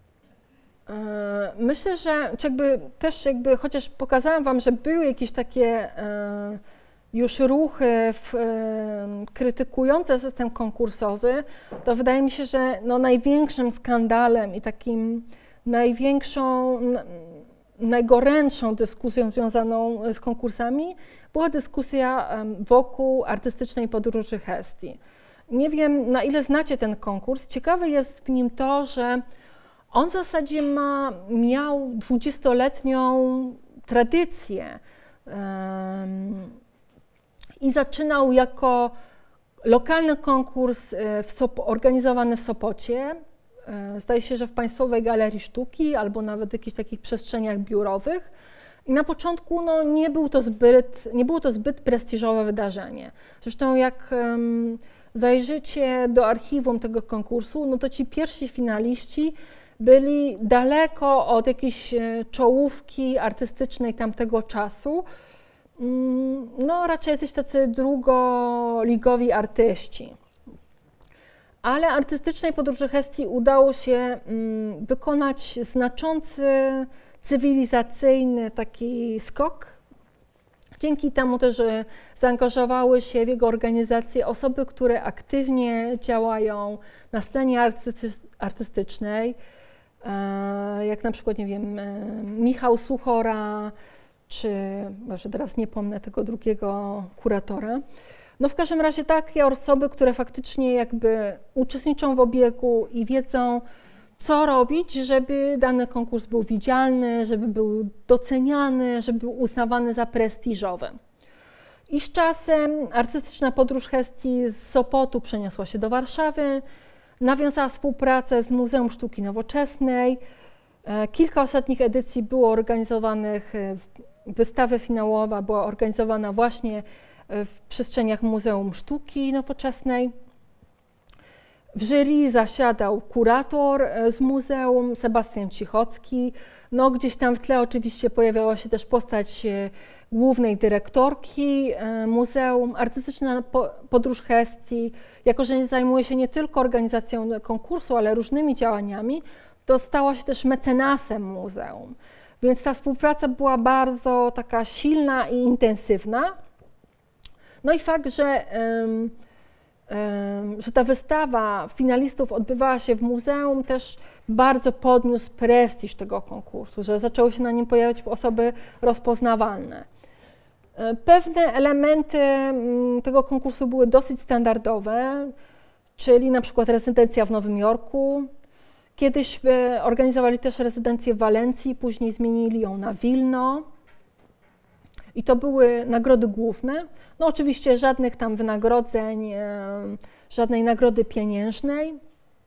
Myślę, że jakby też jakby, chociaż pokazałam Wam, że były jakieś takie już ruchy w, krytykujące system konkursowy, to wydaje mi się, że no największym skandalem i takim największą, najgorętszą dyskusją związaną z konkursami była dyskusja wokół artystycznej podróży Hestii. Nie wiem, na ile znacie ten konkurs. Ciekawe jest w nim to, że on w zasadzie ma, miał dwudziestoletnią tradycję um, i zaczynał jako lokalny konkurs w Sop- organizowany w Sopocie. Zdaje się, że w Państwowej Galerii Sztuki albo nawet w jakichś takich przestrzeniach biurowych. I na początku no, nie, był to zbyt, nie było to zbyt prestiżowe wydarzenie. Zresztą jak um, zajrzycie do archiwum tego konkursu, no to ci pierwsi finaliści byli daleko od jakiejś czołówki artystycznej tamtego czasu. No raczej jacyś tacy drugoligowi artyści. ale artystycznej podróży Hestii udało się wykonać znaczący cywilizacyjny taki skok. Dzięki temu też zaangażowały się w jego organizację osoby, które aktywnie działają na scenie artystycznej, jak na przykład, nie wiem, Michał Suchora, czy może teraz nie pomnę tego drugiego kuratora. No w każdym razie takie osoby, które faktycznie jakby uczestniczą w obiegu i wiedzą, co robić, żeby dany konkurs był widzialny, żeby był doceniany, żeby był uznawany za prestiżowy. I z czasem artystyczna podróż Hestii z Sopotu przeniosła się do Warszawy, nawiązała współpracę z Muzeum Sztuki Nowoczesnej. Kilka ostatnich edycji było organizowanych, wystawa finałowa była organizowana właśnie w przestrzeniach Muzeum Sztuki Nowoczesnej. W jury zasiadał kurator z muzeum, Sebastian Cichocki. No, gdzieś tam w tle oczywiście pojawiała się też postać głównej dyrektorki muzeum. Artystyczna podróż Hestii, jako że zajmuje się nie tylko organizacją konkursu, ale różnymi działaniami, to stała się też mecenasem muzeum. Więc ta współpraca była bardzo taka silna i intensywna. No i fakt, że um, że ta wystawa finalistów odbywała się w muzeum, też bardzo podniósł prestiż tego konkursu, że zaczęły się na nim pojawiać osoby rozpoznawalne. Pewne elementy tego konkursu były dosyć standardowe, czyli na przykład rezydencja w Nowym Jorku. Kiedyś organizowali też rezydencję w Walencji, później zmienili ją na Wilno. I to były nagrody główne. No oczywiście żadnych tam wynagrodzeń, żadnej nagrody pieniężnej.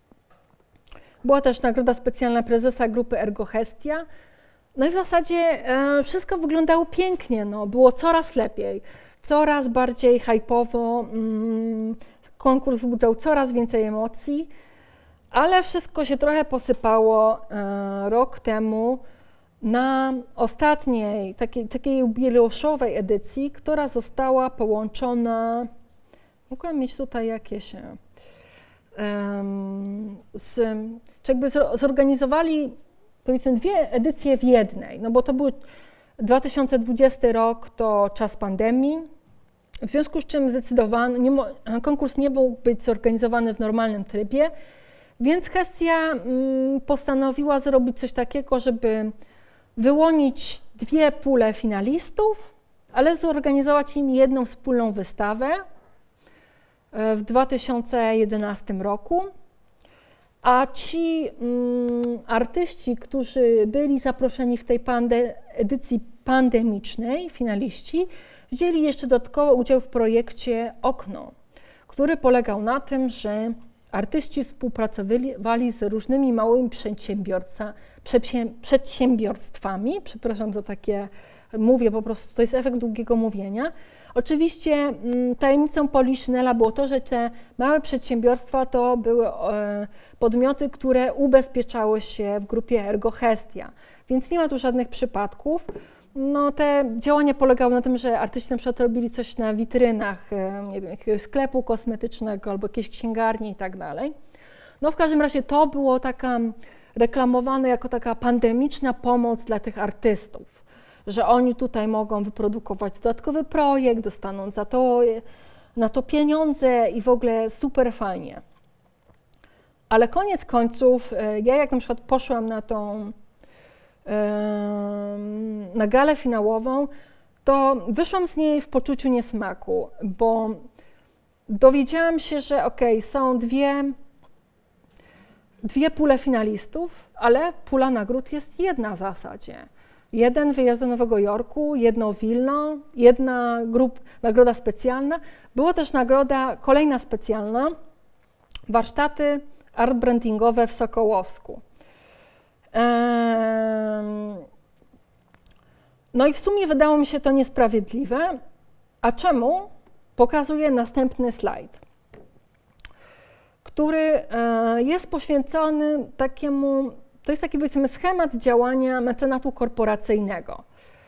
Była też nagroda specjalna prezesa grupy Ergo Hestia. No i w zasadzie wszystko wyglądało pięknie, no, było coraz lepiej, coraz bardziej hype'owo, konkurs wzbudzał coraz więcej emocji, ale wszystko się trochę posypało rok temu, na ostatniej, takiej, takiej jubileuszowej edycji, która została połączona, mogłam mieć tutaj jakieś, um, z, czy jakby zorganizowali powiedzmy dwie edycje w jednej, no bo to był dwa tysiące dwudziesty rok, to czas pandemii, w związku z czym zdecydowano, nie, konkurs nie mógł być zorganizowany w normalnym trybie, więc Hestia um, postanowiła zrobić coś takiego, żeby wyłonić dwie pule finalistów, ale zorganizować im jedną wspólną wystawę w dwa tysiące jedenastym roku, a ci mm, artyści, którzy byli zaproszeni w tej pande edycji pandemicznej, finaliści, wzięli jeszcze dodatkowo udział w projekcie Okno, który polegał na tym, że artyści współpracowali z różnymi małymi przedsiębiorca, przedsiębiorstwami, przepraszam za takie, mówię po prostu, to jest efekt długiego mówienia. Oczywiście tajemnicą Poliszynela było to, że te małe przedsiębiorstwa to były podmioty, które ubezpieczały się w grupie Ergo Hestia, więc nie ma tu żadnych przypadków. No, te działania polegały na tym, że artyści na przykład robili coś na witrynach, nie wiem, jakiegoś sklepu kosmetycznego albo jakiejś księgarni i tak dalej. No w każdym razie to było taka reklamowane jako taka pandemiczna pomoc dla tych artystów, że oni tutaj mogą wyprodukować dodatkowy projekt, dostaną za to, na to pieniądze i w ogóle super fajnie. Ale koniec końców, ja jak na przykład poszłam na tą na galę finałową, to wyszłam z niej w poczuciu niesmaku, bo dowiedziałam się, że okej, okay, są dwie, dwie pule finalistów, ale pula nagród jest jedna w zasadzie. Jeden wyjazd do Nowego Jorku, jedno Wilno, jedna grup, nagroda specjalna. Była też nagroda, kolejna specjalna, warsztaty art brandingowe w Sokołowsku. No i w sumie wydało mi się to niesprawiedliwe. A czemu? Pokazuję następny slajd, który jest poświęcony takiemu, to jest taki powiedzmy schemat działania mecenatu korporacyjnego.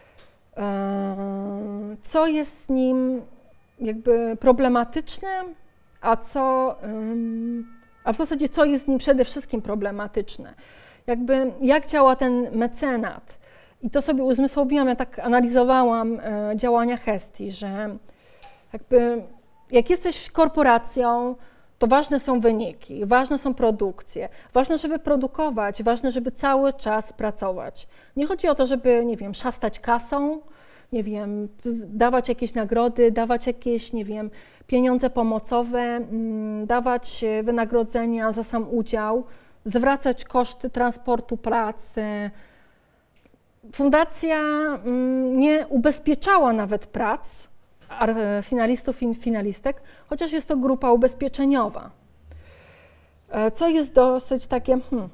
Co jest z nim jakby problematyczne, a co A w zasadzie co jest z nim przede wszystkim problematyczne? Jakby jak działa ten mecenat? I to sobie uzmysłowiłam, ja tak analizowałam e, działania Hestii, że jakby jak jesteś korporacją, to ważne są wyniki, ważne są produkcje, ważne, żeby produkować, ważne, żeby cały czas pracować. Nie chodzi o to, żeby, nie wiem, szastać kasą, nie wiem, dawać jakieś nagrody, dawać jakieś, nie wiem, pieniądze pomocowe, dawać wynagrodzenia za sam udział, zwracać koszty transportu pracy. Fundacja nie ubezpieczała nawet prac finalistów i finalistek, chociaż jest to grupa ubezpieczeniowa. Co jest dosyć takie, hmm,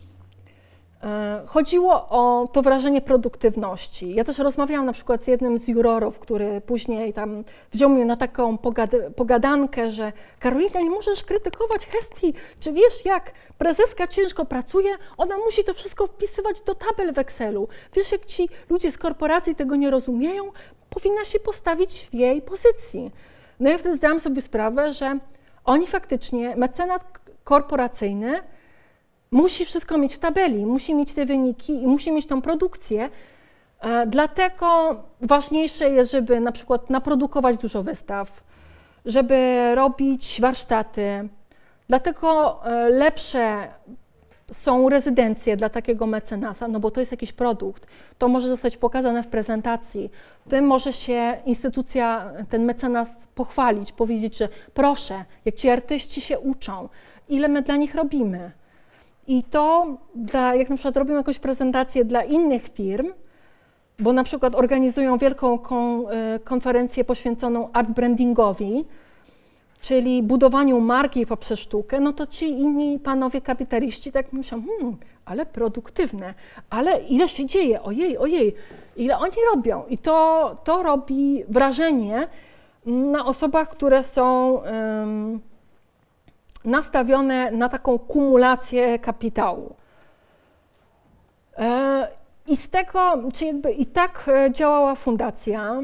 chodziło o to wrażenie produktywności. Ja też rozmawiałam na przykład z jednym z jurorów, który później tam wziął mnie na taką pogad pogadankę, że Karolina, nie możesz krytykować Hestii, czy wiesz, jak prezeska ciężko pracuje, ona musi to wszystko wpisywać do tabel w Excelu. Wiesz, jak ci ludzie z korporacji tego nie rozumieją, powinna się postawić w jej pozycji. No ja wtedy zdałam sobie sprawę, że oni faktycznie, mecenat korporacyjny musi wszystko mieć w tabeli, musi mieć te wyniki i musi mieć tą produkcję. E, dlatego ważniejsze jest, żeby na przykład naprodukować dużo wystaw, żeby robić warsztaty. Dlatego e, lepsze są rezydencje dla takiego mecenasa, no bo to jest jakiś produkt, to może zostać pokazane w prezentacji, tym może się instytucja, ten mecenas pochwalić, powiedzieć, że proszę, jak ci artyści się uczą, ile my dla nich robimy. I to, dla, jak na przykład robimy jakąś prezentację dla innych firm, bo na przykład organizują wielką kon, konferencję poświęconą art brandingowi, czyli budowaniu marki poprzez sztukę, no to ci inni panowie kapitaliści tak myślą, hmm, ale produktywne, ale ile się dzieje, ojej, ojej, ile oni robią. I to, to robi wrażenie na osobach, które są um, nastawione na taką kumulację kapitału. E, I z tego, czy jakby i tak działała fundacja,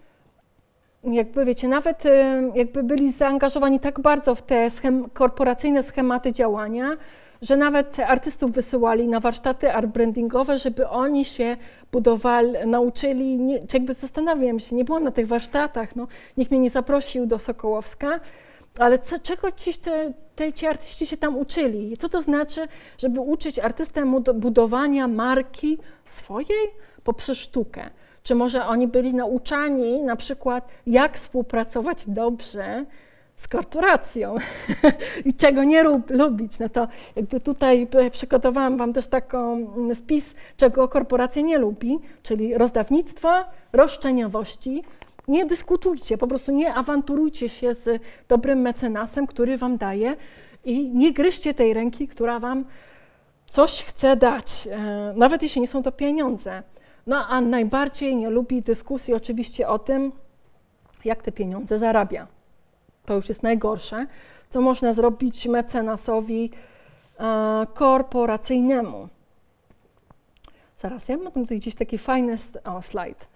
jakby wiecie, nawet jakby byli zaangażowani tak bardzo w te schem korporacyjne schematy działania, że nawet artystów wysyłali na warsztaty art brandingowe, żeby oni się budowali, nauczyli, nie, czy jakby zastanawiam się, nie byłam na tych warsztatach, no, nikt mnie nie zaprosił do Sokołowska, ale co, czego ci, te, te, ci artyści się tam uczyli? Co to znaczy, żeby uczyć artystę budowania marki swojej poprzez sztukę? Czy może oni byli nauczani na przykład, jak współpracować dobrze z korporacją i czego nie lubić? No to jakby tutaj przygotowałam wam też taką spis, czego korporacja nie lubi, czyli rozdawnictwa, roszczeniowości. Nie dyskutujcie, po prostu nie awanturujcie się z dobrym mecenasem, który wam daje i nie gryźcie tej ręki, która wam coś chce dać, nawet jeśli nie są to pieniądze. No a najbardziej nie lubi dyskusji oczywiście o tym, jak te pieniądze zarabia. To już jest najgorsze, co można zrobić mecenasowi e, korporacyjnemu. Zaraz, ja mam tutaj gdzieś taki fajny o, slajd.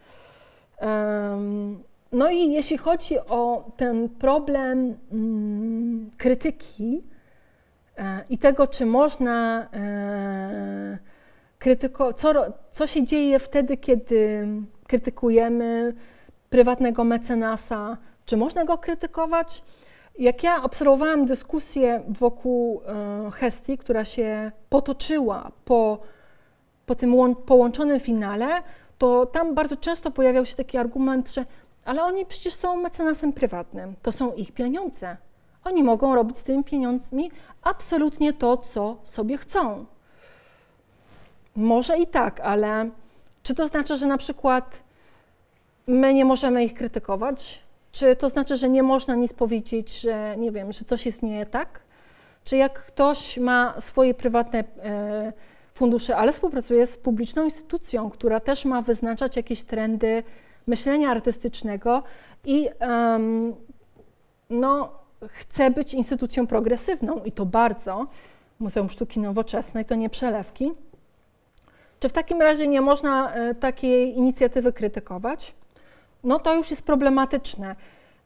Um, no i jeśli chodzi o ten problem mm, krytyki e, i tego, czy można e, krytyko, co, co się dzieje wtedy, kiedy krytykujemy prywatnego mecenasa, czy można go krytykować? Jak ja obserwowałam dyskusję wokół e, Hestii, która się potoczyła po, po tym łą, połączonym finale, to tam bardzo często pojawiał się taki argument, że ale oni przecież są mecenasem prywatnym, to są ich pieniądze. Oni mogą robić z tymi pieniądzmi absolutnie to, co sobie chcą. Może i tak, ale czy to znaczy, że na przykład my nie możemy ich krytykować? Czy to znaczy, że nie można nic powiedzieć, że nie wiem, że coś jest nie tak? Czy jak ktoś ma swoje prywatne e, fundusze, ale współpracuje z publiczną instytucją, która też ma wyznaczać jakieś trendy myślenia artystycznego i um, no, chce być instytucją progresywną i to bardzo, Muzeum Sztuki Nowoczesnej to nie przelewki, czy w takim razie nie można e, takiej inicjatywy krytykować? No to już jest problematyczne.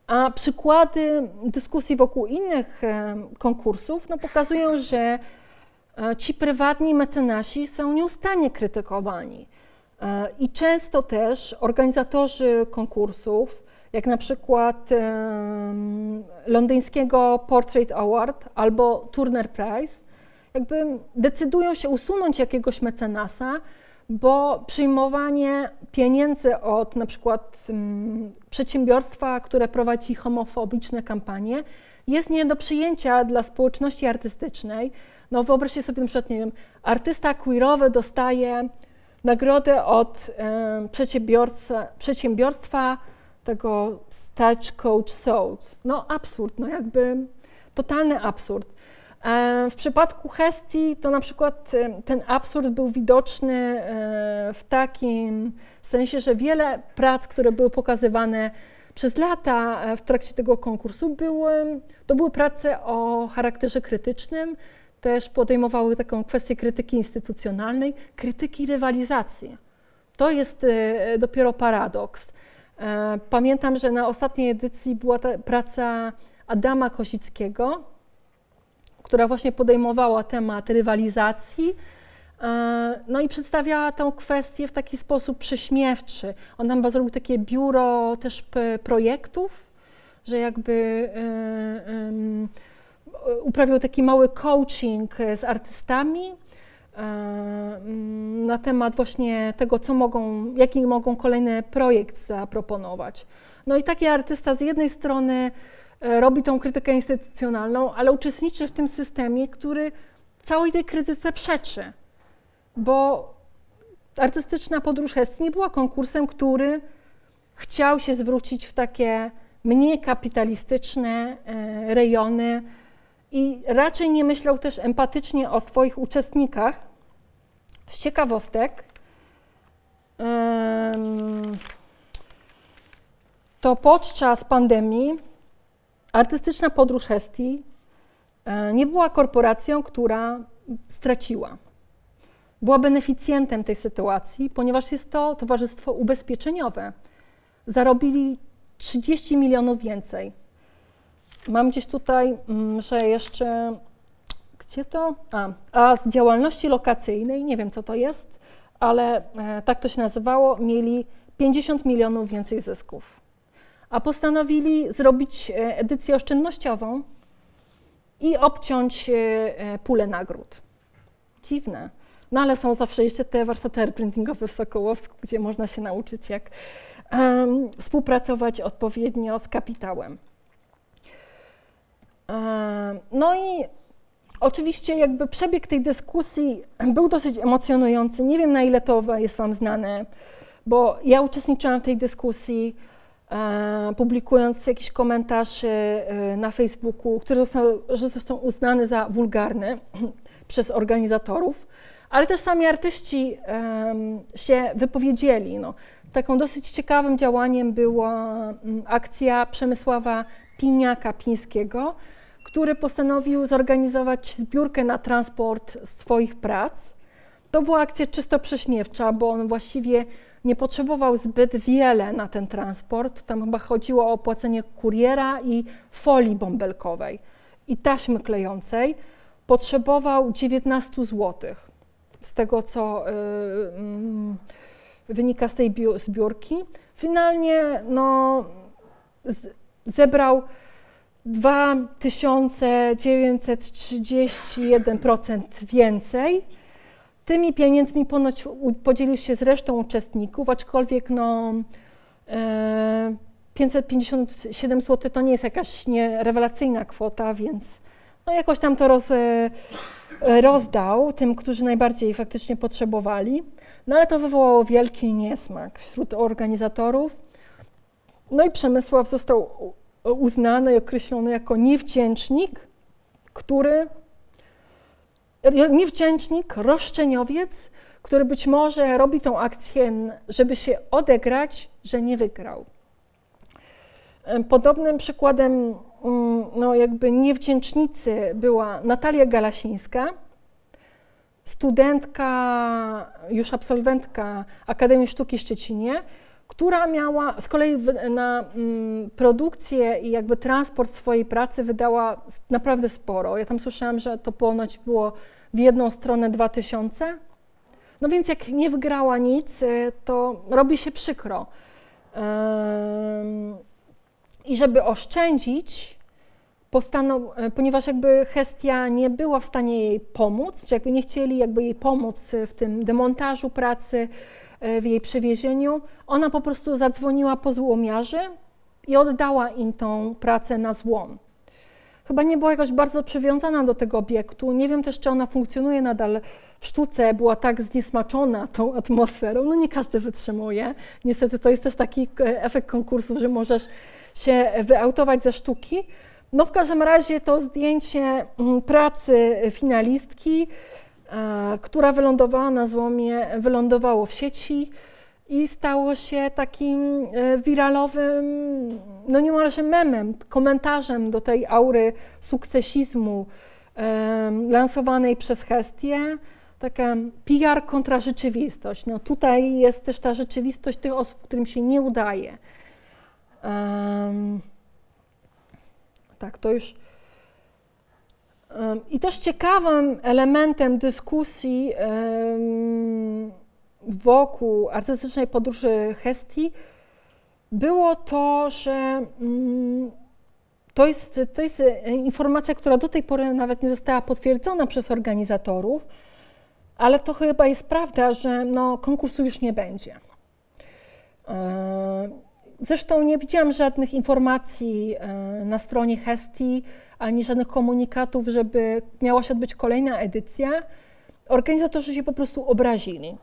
A przykłady dyskusji wokół innych konkursów no, pokazują, że ci prywatni mecenasi są nieustannie krytykowani. I często też organizatorzy konkursów, jak na przykład um, londyńskiego Portrait Award albo Turner Prize, jakby decydują się usunąć jakiegoś mecenasa, bo przyjmowanie pieniędzy od na przykład um, przedsiębiorstwa, które prowadzi homofobiczne kampanie, jest nie do przyjęcia dla społeczności artystycznej. No wyobraźcie sobie na przykład, nie wiem, artysta queerowy dostaje nagrodę od um, przedsiębiorstwa, przedsiębiorstwa tego Stagecoach Sold. No absurd, no jakby totalny absurd. E, w przypadku Hestii to na przykład e, ten absurd był widoczny e, w takim sensie, że wiele prac, które były pokazywane przez lata w trakcie tego konkursu, były, to były prace o charakterze krytycznym, też podejmowały taką kwestię krytyki instytucjonalnej, krytyki rywalizacji. To jest e, dopiero paradoks. Pamiętam, że na ostatniej edycji była ta praca Adama Kosickiego, która właśnie podejmowała temat rywalizacji, no i przedstawiała tę kwestię w taki sposób prześmiewczy. On tam zrobił takie biuro też projektów, że jakby uprawiał taki mały coaching z artystami na temat właśnie tego, co mogą, jaki mogą kolejny projekt zaproponować. No i taki artysta z jednej strony robi tą krytykę instytucjonalną, ale uczestniczy w tym systemie, który całej tej krytyce przeczy, bo artystyczna podróż Hestii nie była konkursem, który chciał się zwrócić w takie mniej kapitalistyczne rejony i raczej nie myślał też empatycznie o swoich uczestnikach. Z ciekawostek to podczas pandemii artystyczna podróż Hestii nie była korporacją, która straciła. Była beneficjentem tej sytuacji, ponieważ jest to towarzystwo ubezpieczeniowe. Zarobili trzydzieści milionów więcej. Mam gdzieś tutaj, że jeszcze, gdzie to? A, a z działalności lokacyjnej, nie wiem co to jest, ale e, tak to się nazywało, mieli pięćdziesiąt milionów więcej zysków. A postanowili zrobić edycję oszczędnościową i obciąć e, pulę nagród. Dziwne. No ale są zawsze jeszcze te warsztaty airprintingowe w Sokołowsku, gdzie można się nauczyć, jak um, współpracować odpowiednio z kapitałem. No i oczywiście jakby przebieg tej dyskusji był dosyć emocjonujący. Nie wiem, na ile to jest Wam znane, bo ja uczestniczyłam w tej dyskusji, e, publikując jakiś komentarz e, na Facebooku, który został, został uznany za wulgarny przez organizatorów, ale też sami artyści e, się wypowiedzieli. No, taką dosyć ciekawym działaniem była akcja Przemysława Piniaka-Pińskiego, który postanowił zorganizować zbiórkę na transport swoich prac. To była akcja czysto prześmiewcza, bo on właściwie nie potrzebował zbyt wiele na ten transport. Tam chyba chodziło o opłacenie kuriera i folii bąbelkowej i taśmy klejącej. Potrzebował dziewiętnaście złotych. Z tego, co yy, wynika z tej zbiórki. Finalnie no, z, zebrał dwa tysiące dziewięćset trzydzieści jeden procent więcej. Tymi pieniędzmi ponoć podzielił się z resztą uczestników, aczkolwiek no, e, pięćset pięćdziesiąt siedem złotych to nie jest jakaś nie, rewelacyjna kwota, więc no, jakoś tam to roz, e, rozdał tym, którzy najbardziej faktycznie potrzebowali. No ale to wywołało wielki niesmak wśród organizatorów. No i Przemysław został uznany i określony jako niewdzięcznik, który, niewdzięcznik, roszczeniowiec, który być może robi tą akcję, żeby się odegrać, że nie wygrał. Podobnym przykładem no, jakby niewdzięcznicy była Natalia Galasińska, studentka, już absolwentka Akademii Sztuki w Szczecinie, która miała z kolei na mm, produkcję i jakby transport swojej pracy wydała naprawdę sporo. Ja tam słyszałam, że to ponoć było w jedną stronę dwa tysiące. No więc jak nie wygrała nic, to robi się przykro. Ym, I żeby oszczędzić, postanow, ponieważ jakby Hestia nie była w stanie jej pomóc, czy jakby nie chcieli jakby jej pomóc w tym demontażu pracy, w jej przewiezieniu, ona po prostu zadzwoniła po złomiarzy i oddała im tą pracę na złom. Chyba nie była jakoś bardzo przywiązana do tego obiektu. Nie wiem też, czy ona funkcjonuje nadal w sztuce, była tak zniesmaczona tą atmosferą. No nie każdy wytrzymuje. Niestety to jest też taki efekt konkursów, że możesz się wyautować ze sztuki. No w każdym razie to zdjęcie pracy finalistki, która wylądowała na złomie, wylądowało w sieci i stało się takim wiralowym, no niemalże memem, komentarzem do tej aury sukcesizmu lansowanej przez Hestię. Taka P R kontra rzeczywistość. No tutaj jest też ta rzeczywistość tych osób, którym się nie udaje. Um, tak, to już... Um, I też ciekawym elementem dyskusji um, wokół artystycznej podróży Hestii było to, że um, to jest, to jest informacja, która do tej pory nawet nie została potwierdzona przez organizatorów, ale to chyba jest prawda, że no, konkursu już nie będzie. Zresztą nie widziałam żadnych informacji na stronie Hestii, ani żadnych komunikatów, żeby miała się odbyć kolejna edycja. Organizatorzy się po prostu obrazili.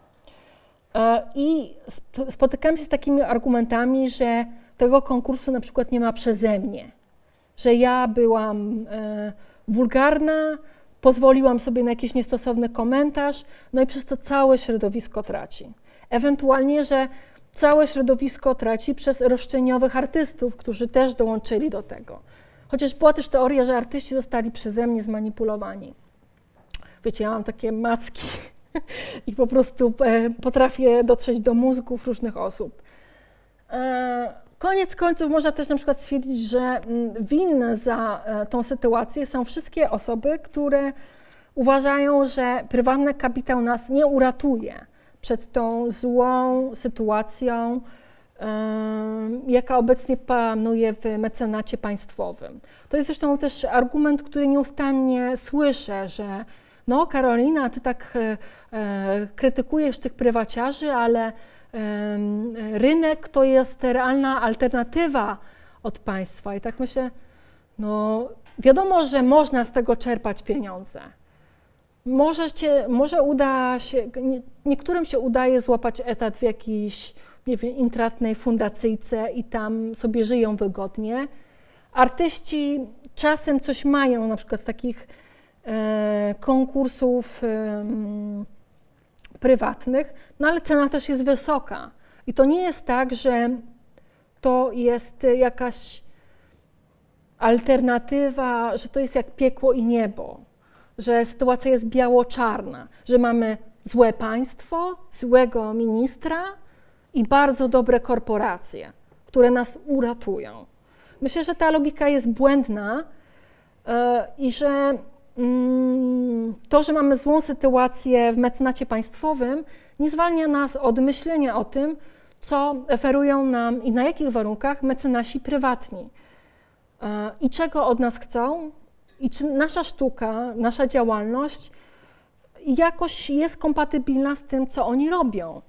I spotykam się z takimi argumentami, że tego konkursu na przykład nie ma przeze mnie, że ja byłam wulgarna, pozwoliłam sobie na jakiś niestosowny komentarz, no i przez to całe środowisko traci. Ewentualnie, że całe środowisko traci przez roszczeniowych artystów, którzy też dołączyli do tego. Chociaż była też teoria, że artyści zostali przeze mnie zmanipulowani. Wiecie, ja mam takie macki i po prostu potrafię dotrzeć do mózgów różnych osób. Koniec końców można też na przykład stwierdzić, że winne za tą sytuację są wszystkie osoby, które uważają, że prywatny kapitał nas nie uratuje przed tą złą sytuacją, jaka obecnie panuje w mecenacie państwowym. To jest zresztą też argument, który nieustannie słyszę, że no Karolina, ty tak krytykujesz tych prywaciarzy, ale rynek to jest realna alternatywa od państwa. I tak myślę, no wiadomo, że można z tego czerpać pieniądze. Może, cię, może uda się, nie, niektórym się udaje złapać etat w jakiejś, nie wiem, intratnej fundacyjce i tam sobie żyją wygodnie. Artyści czasem coś mają, na przykład z takich e, konkursów e, prywatnych, no ale cena też jest wysoka. I to nie jest tak, że to jest jakaś alternatywa, że to jest jak piekło i niebo, że sytuacja jest biało-czarna, że mamy złe państwo, złego ministra i bardzo dobre korporacje, które nas uratują. Myślę, że ta logika jest błędna yy, i że to, że mamy złą sytuację w mecenacie państwowym, nie zwalnia nas od myślenia o tym, co oferują nam i na jakich warunkach mecenasi prywatni. I czego od nas chcą, i czy nasza sztuka, nasza działalność jakoś jest kompatybilna z tym, co oni robią.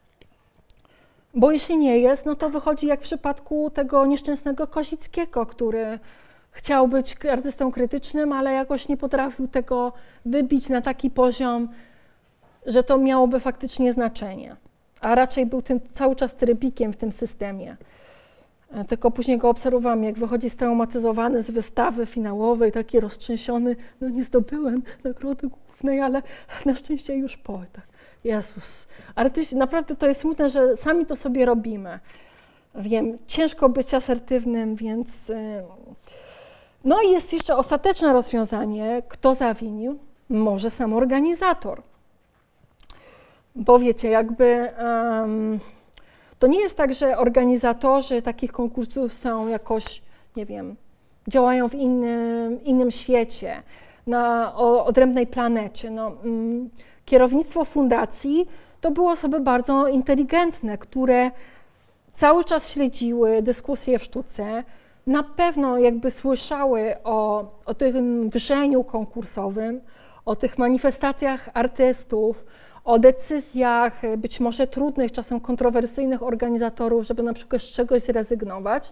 Bo jeśli nie jest, no to wychodzi jak w przypadku tego nieszczęsnego Kozickiego, który chciał być artystą krytycznym, ale jakoś nie potrafił tego wybić na taki poziom, że to miałoby faktycznie znaczenie. A raczej był tym cały czas trybikiem w tym systemie. Tylko później go obserwowałam, jak wychodzi straumatyzowany z wystawy finałowej, taki roztrzęsiony, no nie zdobyłem nagrody głównej, ale na szczęście już po. Tak. Jezus, artyści, naprawdę to jest smutne, że sami to sobie robimy. Wiem, ciężko być asertywnym, więc... No i jest jeszcze ostateczne rozwiązanie, kto zawinił? Może sam organizator. Bo wiecie, jakby um, To nie jest tak, że organizatorzy takich konkursów są jakoś, nie wiem, działają w innym, innym świecie, na o, odrębnej planecie. No, mm, kierownictwo fundacji to były osoby bardzo inteligentne, które cały czas śledziły dyskusje w sztuce, na pewno jakby słyszały o, o tym wrzeniu konkursowym, o tych manifestacjach artystów, o decyzjach być może trudnych, czasem kontrowersyjnych organizatorów, żeby na przykład z czegoś zrezygnować.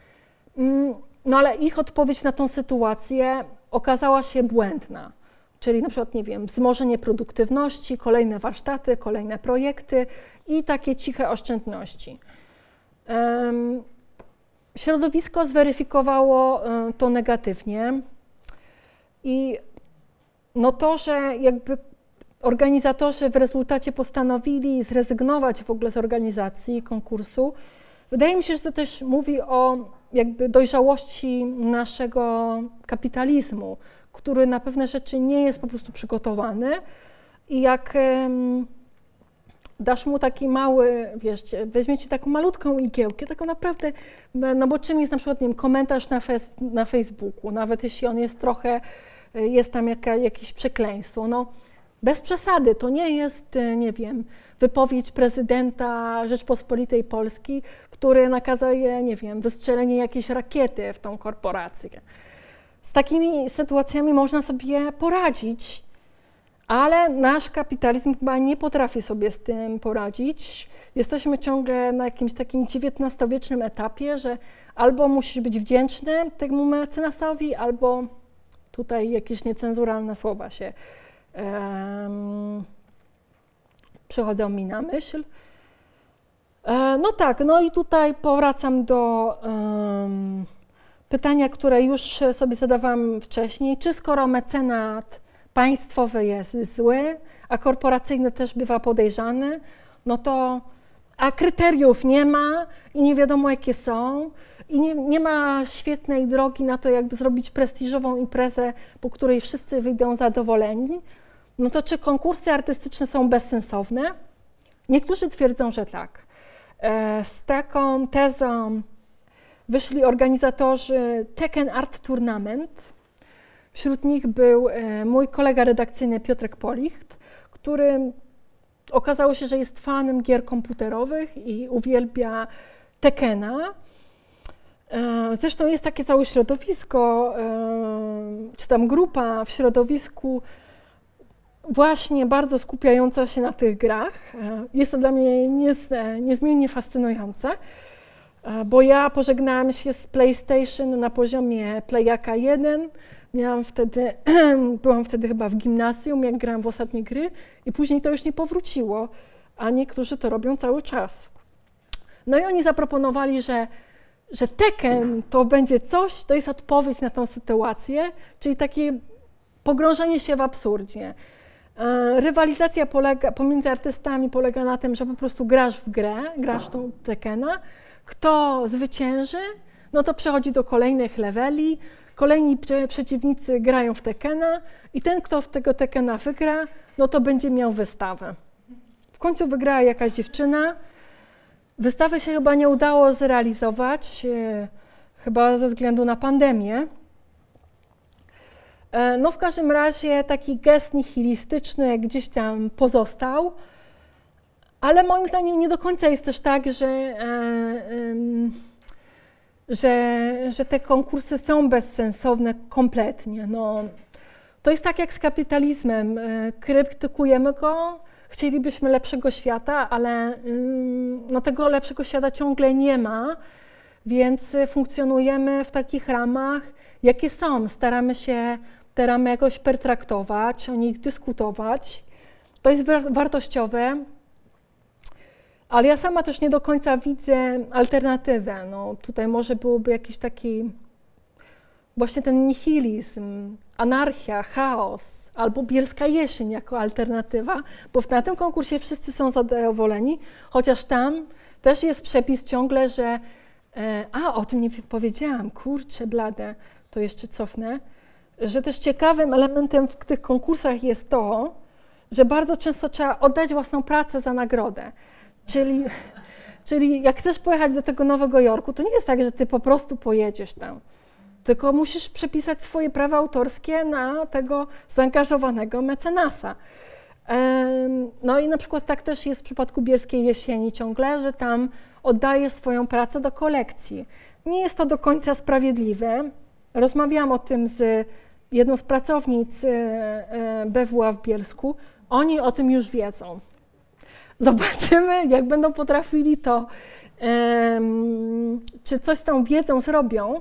No ale ich odpowiedź na tą sytuację okazała się błędna. Czyli na przykład, nie wiem, wzmożenie produktywności, kolejne warsztaty, kolejne projekty i takie ciche oszczędności. Um, środowisko zweryfikowało um, to negatywnie i no to, że jakby organizatorzy w rezultacie postanowili zrezygnować w ogóle z organizacji konkursu, wydaje mi się, że to też mówi o jakby dojrzałości naszego kapitalizmu, który na pewne rzeczy nie jest po prostu przygotowany i jak um, dasz mu taki mały, wiesz, weźmiecie taką malutką igiełkę, taką naprawdę, no bo czym jest na przykład, nie wiem, komentarz na, fez, na Facebooku, nawet jeśli on jest trochę, jest tam jaka, jakieś przekleństwo, no bez przesady, to nie jest, nie wiem, wypowiedź prezydenta Rzeczpospolitej Polskiej, który nakazuje, nie wiem, wystrzelenie jakiejś rakiety w tą korporację. Z takimi sytuacjami można sobie poradzić, ale nasz kapitalizm chyba nie potrafi sobie z tym poradzić. Jesteśmy ciągle na jakimś takim dziewiętnastowiecznym etapie, że albo musisz być wdzięczny temu mecenasowi, albo tutaj jakieś niecenzuralne słowa się um, przychodzą mi na myśl. E, no tak, no i tutaj powracam do um, pytania, które już sobie zadawałam wcześniej. Czy skoro mecenat państwowy jest zły, a korporacyjny też bywa podejrzany, no to a kryteriów nie ma i nie wiadomo jakie są i nie, nie ma świetnej drogi na to, jakby zrobić prestiżową imprezę, po której wszyscy wyjdą zadowoleni, no to czy konkursy artystyczne są bezsensowne? Niektórzy twierdzą, że tak. Z taką tezą wyszli organizatorzy Tekken Art Tournament. Wśród nich był mój kolega redakcyjny Piotrek Policht, który okazało się, że jest fanem gier komputerowych i uwielbia Tekkena. Zresztą jest takie całe środowisko, czy tam grupa w środowisku właśnie bardzo skupiająca się na tych grach. Jest to dla mnie niez, niezmiennie fascynujące, bo ja pożegnałam się z PlayStation na poziomie Playaka jeden. Miałam wtedy, byłam wtedy chyba w gimnazjum, jak grałam w ostatnie gry i później to już nie powróciło, a niektórzy to robią cały czas. No i oni zaproponowali, że, że Tekken to będzie coś, to jest odpowiedź na tą sytuację, czyli takie pogrążenie się w absurdzie. Rywalizacja polega, pomiędzy artystami polega na tym, że po prostu grasz w grę, grasz tą Tekkena. Kto zwycięży, no to przechodzi do kolejnych leveli, kolejni przeciwnicy grają w Tekkena i ten, kto w tego Tekkena wygra, no to będzie miał wystawę. W końcu wygrała jakaś dziewczyna. Wystawy się chyba nie udało zrealizować, chyba ze względu na pandemię. No w każdym razie taki gest nihilistyczny gdzieś tam pozostał, ale moim zdaniem nie do końca jest też tak, że, że, że te konkursy są bezsensowne kompletnie. No, to jest tak jak z kapitalizmem, krytykujemy go, chcielibyśmy lepszego świata, ale no, tego lepszego świata ciągle nie ma, więc funkcjonujemy w takich ramach, jakie są. Staramy się te ramy jakoś pertraktować, o nich dyskutować. To jest wartościowe, ale ja sama też nie do końca widzę alternatywę. No, tutaj może byłoby jakiś taki właśnie ten nihilizm, anarchia, chaos albo bielska jesień jako alternatywa, bo na tym konkursie wszyscy są zadowoleni, chociaż tam też jest przepis ciągle, że a, o tym nie powiedziałam, kurczę blade, to jeszcze cofnę, że też ciekawym elementem w tych konkursach jest to, że bardzo często trzeba oddać własną pracę za nagrodę. Czyli Czyli jak chcesz pojechać do tego Nowego Jorku, to nie jest tak, że ty po prostu pojedziesz tam, tylko musisz przepisać swoje prawa autorskie na tego zaangażowanego mecenasa. No i na przykład tak też jest w przypadku Bielskiej Jesieni ciągle, że tam oddajesz swoją pracę do kolekcji. Nie jest to do końca sprawiedliwe. Rozmawiałam o tym z jedną z pracownic B W A w Bielsku. Oni o tym już wiedzą. Zobaczymy, jak będą potrafili to, czy coś z tą wiedzą zrobią.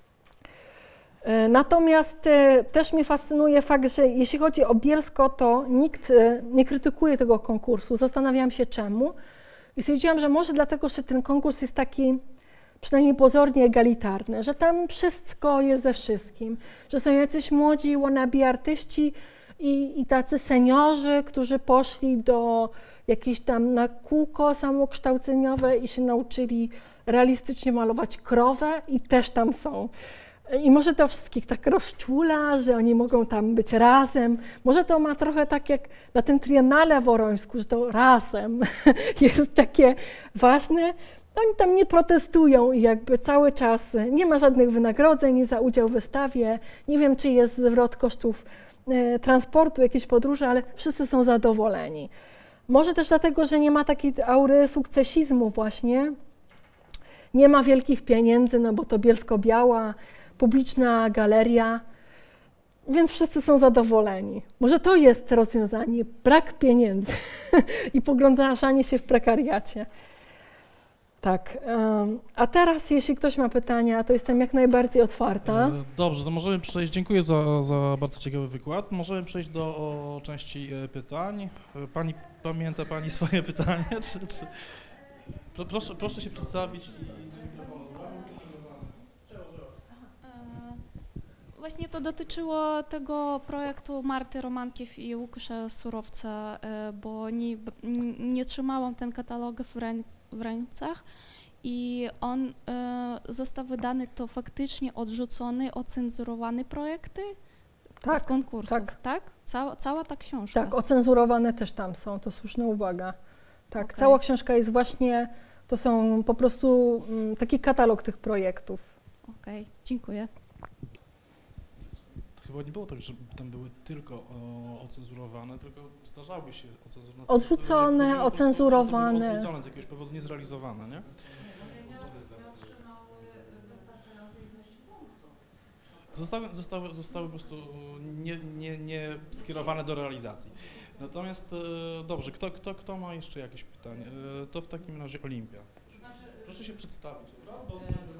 Natomiast też mnie fascynuje fakt, że jeśli chodzi o Bielsko, to nikt nie krytykuje tego konkursu. Zastanawiałam się czemu i stwierdziłam, że może dlatego, że ten konkurs jest taki przynajmniej pozornie egalitarny, że tam wszystko jest ze wszystkim, że są jacyś młodzi wannabe artyści i, i tacy seniorzy, którzy poszli do jakieś tam na kółko samokształceniowe i się nauczyli realistycznie malować krowę i też tam są. I może to wszystkich tak rozczula, że oni mogą tam być razem. Może to ma trochę tak jak na tym Triennale w Orońsku, że to razem jest takie ważne. Oni tam nie protestują i jakby cały czas nie ma żadnych wynagrodzeń za udział w wystawie. Nie wiem, czy jest zwrot kosztów e, transportu, jakieś podróże, ale wszyscy są zadowoleni. Może też dlatego, że nie ma takiej aury sukcesizmu właśnie. Nie ma wielkich pieniędzy, no bo to Bielsko-Biała, publiczna galeria, więc wszyscy są zadowoleni. Może to jest rozwiązanie, brak pieniędzy i pogrążanie się w prekariacie. Tak, a teraz jeśli ktoś ma pytania, to jestem jak najbardziej otwarta. Dobrze, to możemy przejść, dziękuję za, za bardzo ciekawy wykład. Możemy przejść do o, części pytań. Pani, pamięta Pani swoje pytanie? Czy, czy... Proszę, proszę się przedstawić. Właśnie to dotyczyło tego projektu Marty Romankiew i Łukasza Surowca, bo nie, nie trzymałam ten katalog w, rę, w rękach i on został wydany, to faktycznie odrzucony, ocenzurowany projekty tak, z konkursów, tak? tak? Cała, cała ta książka. Tak, ocenzurowane też tam są, to słuszna uwaga. Tak, Okay. Cała książka jest właśnie, to są po prostu um, taki katalog tych projektów. Okej, okay, dziękuję. Chyba nie było tak, że tam były tylko o, ocenzurowane, tylko zdarzały się ocenzurowane. Odrzucone, ocenzurowane. Odrzucone, z jakiegoś powodu niezrealizowane, nie? Zostały, zostały, zostały po prostu nie, nie, nie skierowane do realizacji. Natomiast e, dobrze, kto, kto, kto ma jeszcze jakieś pytanie? E, to w takim razie Olimpia. Proszę się przedstawić, prawda?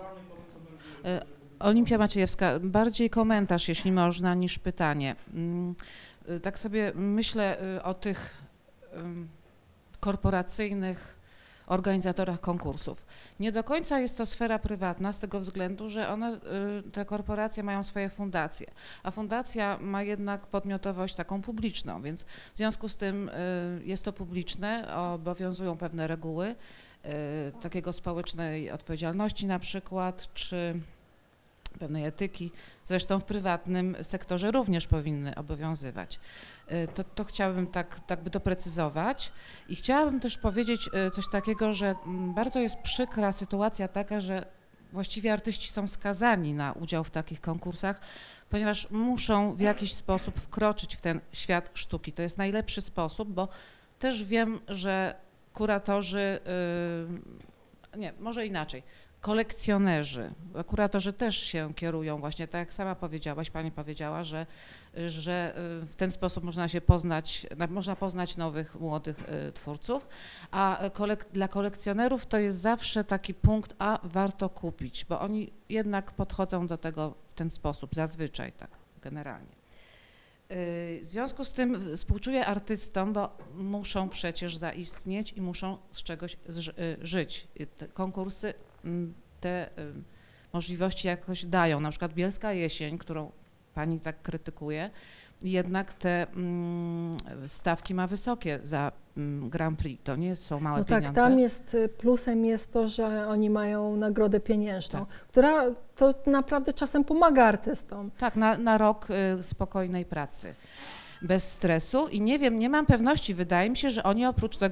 Olimpia Maciejewska, bardziej komentarz, jeśli można, niż pytanie. Tak sobie myślę o tych korporacyjnych organizatorach konkursów. Nie do końca jest to sfera prywatna z tego względu, że one, te korporacje mają swoje fundacje, a fundacja ma jednak podmiotowość taką publiczną, więc w związku z tym jest to publiczne, obowiązują pewne reguły takiego społecznej odpowiedzialności na przykład, czy pewnej etyki, zresztą w prywatnym sektorze również powinny obowiązywać. To, to chciałabym tak, tak by doprecyzować i chciałabym też powiedzieć coś takiego, że bardzo jest przykra sytuacja taka, że właściwie artyści są skazani na udział w takich konkursach, ponieważ muszą w jakiś sposób wkroczyć w ten świat sztuki. To jest najlepszy sposób, bo też wiem, że kuratorzy, yy, nie, może inaczej, kolekcjonerzy, kuratorzy też się kierują właśnie, tak jak sama powiedziałaś, Pani powiedziała, że, że w ten sposób można się poznać, można poznać nowych, młodych twórców, a kolek dla kolekcjonerów to jest zawsze taki punkt, a warto kupić, bo oni jednak podchodzą do tego w ten sposób, zazwyczaj tak generalnie. W związku z tym współczuję artystom, bo muszą przecież zaistnieć i muszą z czegoś żyć. Te konkursy te możliwości jakoś dają. Na przykład Bielska Jesień, którą Pani tak krytykuje, jednak te stawki ma wysokie za Grand Prix. To nie są małe no pieniądze. Tak, tam jest plusem jest to, że oni mają nagrodę pieniężną, tak. która to naprawdę czasem pomaga artystom. Tak, na, na rok spokojnej pracy, bez stresu i nie wiem, nie mam pewności, wydaje mi się, że oni oprócz tego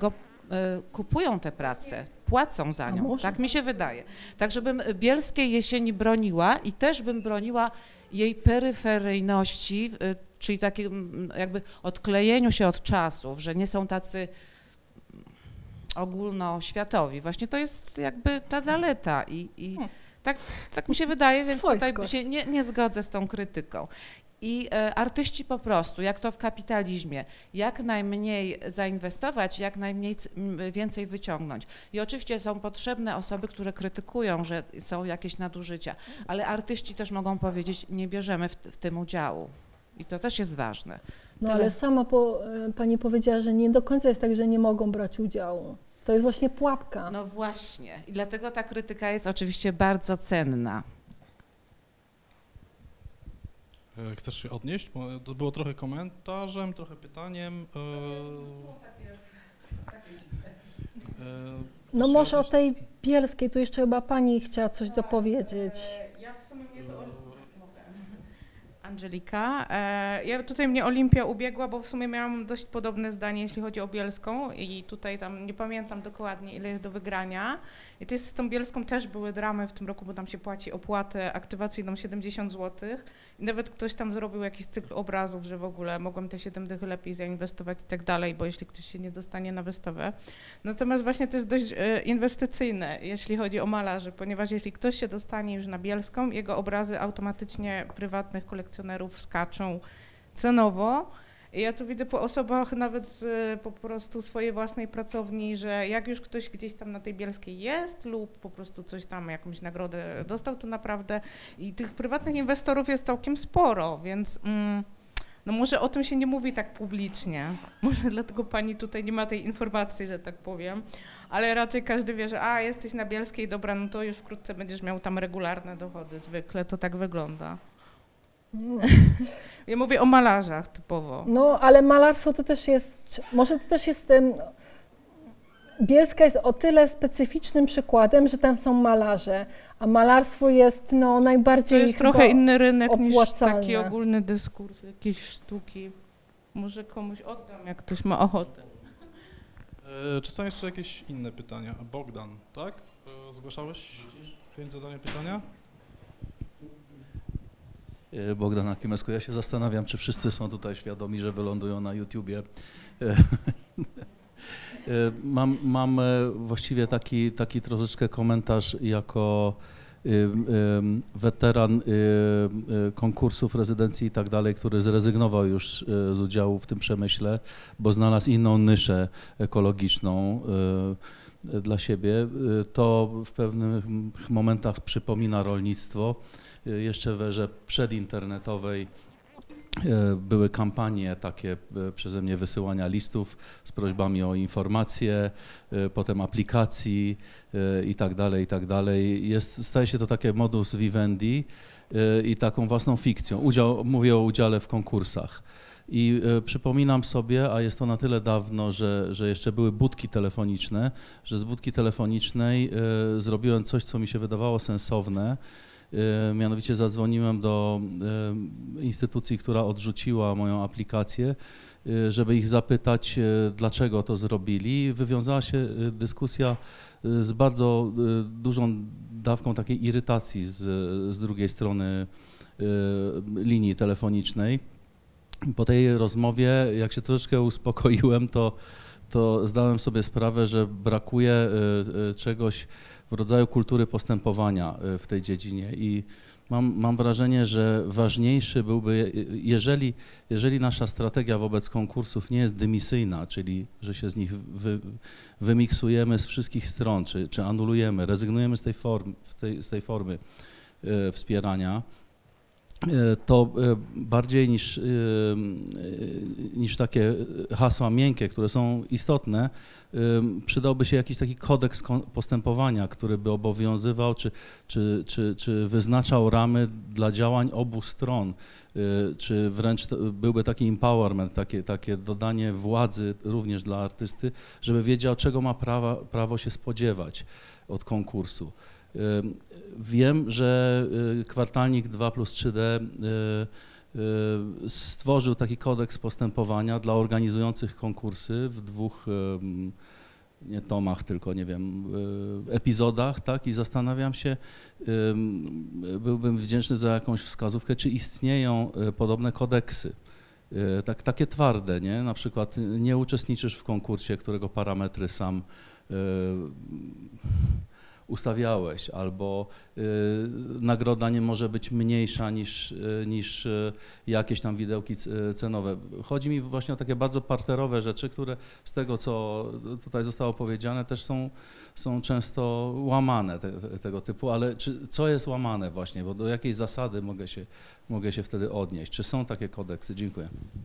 kupują te prace, płacą za A nią, może? tak mi się wydaje. Tak, żebym Bielskiej Jesieni broniła i też bym broniła jej peryferyjności, y, czyli takim jakby odklejeniu się od czasów, że nie są tacy ogólnoświatowi. Właśnie to jest jakby ta zaleta i, i tak, tak mi się wydaje, więc tutaj Swojskość. się nie, nie zgodzę z tą krytyką. I e, artyści po prostu, jak to w kapitalizmie, jak najmniej zainwestować, jak najmniej c- m, więcej wyciągnąć. I oczywiście są potrzebne osoby, które krytykują, że są jakieś nadużycia, ale artyści też mogą powiedzieć, nie bierzemy w, w tym udziału. I to też jest ważne. No Tyle. ale sama po, e, pani powiedziała, że nie do końca jest tak, że nie mogą brać udziału. To jest właśnie pułapka. No właśnie. I dlatego ta krytyka jest oczywiście bardzo cenna. E, Chcesz się odnieść? Bo to było trochę komentarzem, trochę pytaniem. E, e, chcesz No się może o odnieść? tej Bielskiej, tu jeszcze chyba pani chciała coś dopowiedzieć. Ja w sumie mnie to Angelika. E, ja tutaj mnie Olimpia ubiegła, bo w sumie miałam dość podobne zdanie, jeśli chodzi o Bielską i tutaj tam nie pamiętam dokładnie, ile jest do wygrania. I to jest, z tą Bielską też były dramy w tym roku, bo tam się płaci opłatę aktywacyjną siedemdziesiąt złotych i nawet ktoś tam zrobił jakiś cykl obrazów, że w ogóle mogłem te siedem dych lepiej zainwestować i tak dalej, bo jeśli ktoś się nie dostanie na wystawę. Natomiast właśnie to jest dość e, inwestycyjne, jeśli chodzi o malarzy, ponieważ jeśli ktoś się dostanie już na Bielską, jego obrazy automatycznie prywatnych kolekcjonerów skaczą cenowo. I ja to widzę po osobach nawet z e, po prostu swojej własnej pracowni, że jak już ktoś gdzieś tam na tej Bielskiej jest lub po prostu coś tam, jakąś nagrodę dostał, to naprawdę i tych prywatnych inwestorów jest całkiem sporo, więc mm, no może o tym się nie mówi tak publicznie. Może dlatego pani tutaj nie ma tej informacji, że tak powiem, ale raczej każdy wie, że a jesteś na Bielskiej, dobra, no to już wkrótce będziesz miał tam regularne dochody, zwykle to tak wygląda. Ja mówię o malarzach typowo. No, ale malarstwo to też jest, może to też jest, em, Bielska jest o tyle specyficznym przykładem, że tam są malarze, a malarstwo jest no To najbardziej jest chyba trochę inny rynek niż opłacalne. taki ogólny dyskurs, jakieś sztuki. Może komuś oddam, jak ktoś ma ochotę. E, Czy są jeszcze jakieś inne pytania? Bogdan, tak? E, Zgłaszałeś chęć zadania pytania? Bogdan Akimesku, ja się zastanawiam, czy wszyscy są tutaj świadomi, że wylądują na YouTubie. Mam, mam właściwie taki, taki troszeczkę komentarz jako weteran konkursów, rezydencji i tak dalej, który zrezygnował już z udziału w tym przemyśle, bo znalazł inną niszę ekologiczną dla siebie. To w pewnych momentach przypomina rolnictwo. Jeszcze w erze przedinternetowej były kampanie takie przeze mnie wysyłania listów z prośbami o informacje, potem aplikacji i tak dalej, i tak dalej. Jest, staje się to takie modus vivendi i taką własną fikcją. Udział, mówię o udziale w konkursach. I y, przypominam sobie, a jest to na tyle dawno, że, że jeszcze były budki telefoniczne, że z budki telefonicznej y, zrobiłem coś, co mi się wydawało sensowne. Y, mianowicie zadzwoniłem do y, instytucji, która odrzuciła moją aplikację, y, żeby ich zapytać, y, dlaczego to zrobili. Wywiązała się y, dyskusja y, z bardzo y, dużą dawką takiej irytacji z, z drugiej strony y, linii telefonicznej. Po tej rozmowie, jak się troszeczkę uspokoiłem, to, to zdałem sobie sprawę, że brakuje y, y, czegoś w rodzaju kultury postępowania y, w tej dziedzinie i mam, mam wrażenie, że ważniejszy byłby, jeżeli, jeżeli nasza strategia wobec konkursów nie jest dymisyjna, czyli że się z nich wy, wymiksujemy z wszystkich stron, czy, czy anulujemy, rezygnujemy z tej, form, tej, z tej formy y, wspierania, to bardziej niż, niż takie hasła miękkie, które są istotne, przydałby się jakiś taki kodeks postępowania, który by obowiązywał czy, czy, czy, czy wyznaczał ramy dla działań obu stron, czy wręcz byłby taki empowerment, takie, takie dodanie władzy również dla artysty, żeby wiedział, czego ma prawa, prawo się spodziewać od konkursu. Wiem, że kwartalnik dwa plus trzy D stworzył taki kodeks postępowania dla organizujących konkursy w dwóch nie tomach, tylko nie wiem, epizodach, tak, i zastanawiam się, byłbym wdzięczny za jakąś wskazówkę, czy istnieją podobne kodeksy, tak, takie twarde, nie, na przykład nie uczestniczysz w konkursie, którego parametry sam ustawiałeś, albo y, nagroda nie może być mniejsza niż, y, niż y, jakieś tam widełki cenowe. Chodzi mi właśnie o takie bardzo parterowe rzeczy, które z tego, co tutaj zostało powiedziane, też są, są często łamane te, te, tego typu, ale czy, co jest łamane właśnie, bo do jakiej zasady mogę się, mogę się wtedy odnieść? Czy są takie kodeksy? Dziękuję.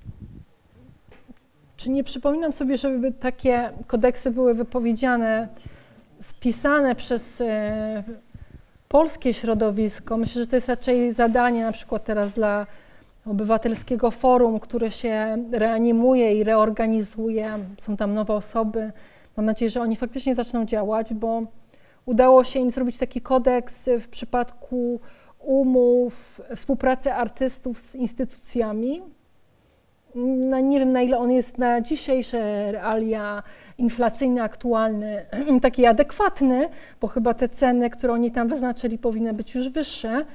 Czy nie przypominam sobie, żeby takie kodeksy były wypowiedziane, spisane przez e, polskie środowisko. Myślę, że to jest raczej zadanie na przykład teraz dla Obywatelskiego Forum, które się reanimuje i reorganizuje. Są tam nowe osoby. Mam nadzieję, że oni faktycznie zaczną działać, bo udało się im zrobić taki kodeks w przypadku umów, współpracy artystów z instytucjami. No, nie wiem, na ile on jest na dzisiejsze realia inflacyjne, aktualny, taki adekwatny, bo chyba te ceny, które oni tam wyznaczyli, powinny być już wyższe.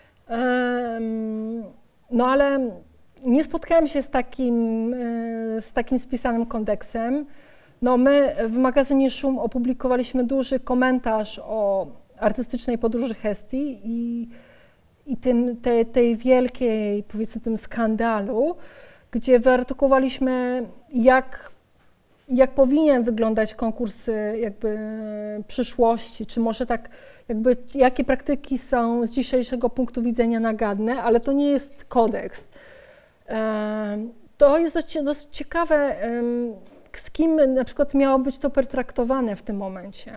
No ale nie spotkałem się z takim, z takim spisanym kodeksem. No, my w magazynie Szum opublikowaliśmy duży komentarz o artystycznej podróży Hestii i, i tym, te, tej wielkiej, powiedzmy, tym skandalu, gdzie wyartykułowaliśmy, jak, jak powinien wyglądać konkurs jakby przyszłości, czy może tak jakby jakie praktyki są z dzisiejszego punktu widzenia naganne, ale to nie jest kodeks. To jest dość, dość ciekawe, z kim na przykład miało być to pertraktowane w tym momencie.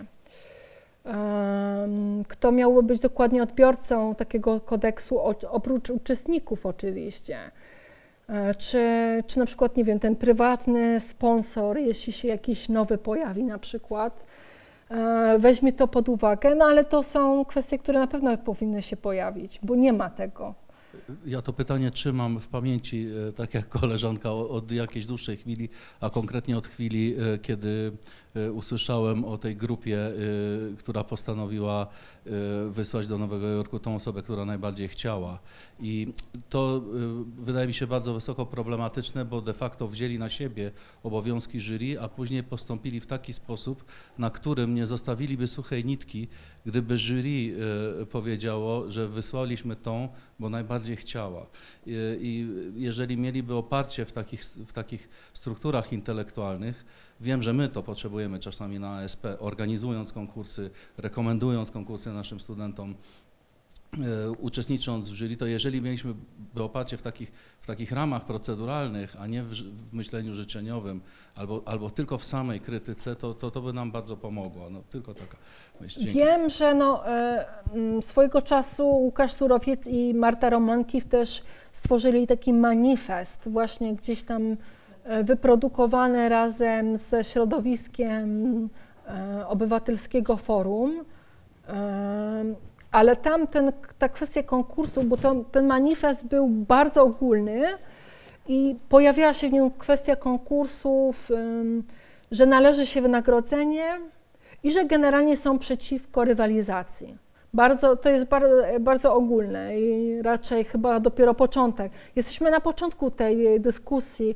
Kto miałby być dokładnie odbiorcą takiego kodeksu, oprócz uczestników oczywiście. Czy, czy na przykład, nie wiem, ten prywatny sponsor, jeśli się jakiś nowy pojawi na przykład, weźmie to pod uwagę, no ale to są kwestie, które na pewno powinny się pojawić, bo nie ma tego. Ja to pytanie trzymam w pamięci, tak jak koleżanka, od jakiejś dłuższej chwili, a konkretnie od chwili, kiedy usłyszałem o tej grupie, która postanowiła wysłać do Nowego Jorku tą osobę, która najbardziej chciała. I to wydaje mi się bardzo wysoko problematyczne, bo de facto wzięli na siebie obowiązki jury, a później postąpili w taki sposób, na którym nie zostawiliby suchej nitki, gdyby jury powiedziało, że wysłaliśmy tą, bo najbardziej chciała. I jeżeli mieliby oparcie w takich, w takich strukturach intelektualnych, wiem, że my to potrzebujemy czasami na A S P, organizując konkursy, rekomendując konkursy naszym studentom, e, uczestnicząc w jury, to jeżeli mieliśmy oparcie w takich, w takich ramach proceduralnych, a nie w, w myśleniu życzeniowym, albo, albo tylko w samej krytyce, to, to, to by nam bardzo pomogło. No, tylko taka myśl. Dzięki. Wiem, że no, y, swojego czasu Łukasz Surowiec i Marta Romankiw też stworzyli taki manifest, właśnie gdzieś tam wyprodukowane razem ze środowiskiem e, Obywatelskiego Forum, e, ale tam ten, ta kwestia konkursu, bo to, ten manifest był bardzo ogólny i pojawiała się w nim kwestia konkursów, e, że należy się wynagrodzenie i że generalnie są przeciwko rywalizacji. Bardzo, to jest bardzo, bardzo ogólne i raczej chyba dopiero początek. Jesteśmy na początku tej dyskusji,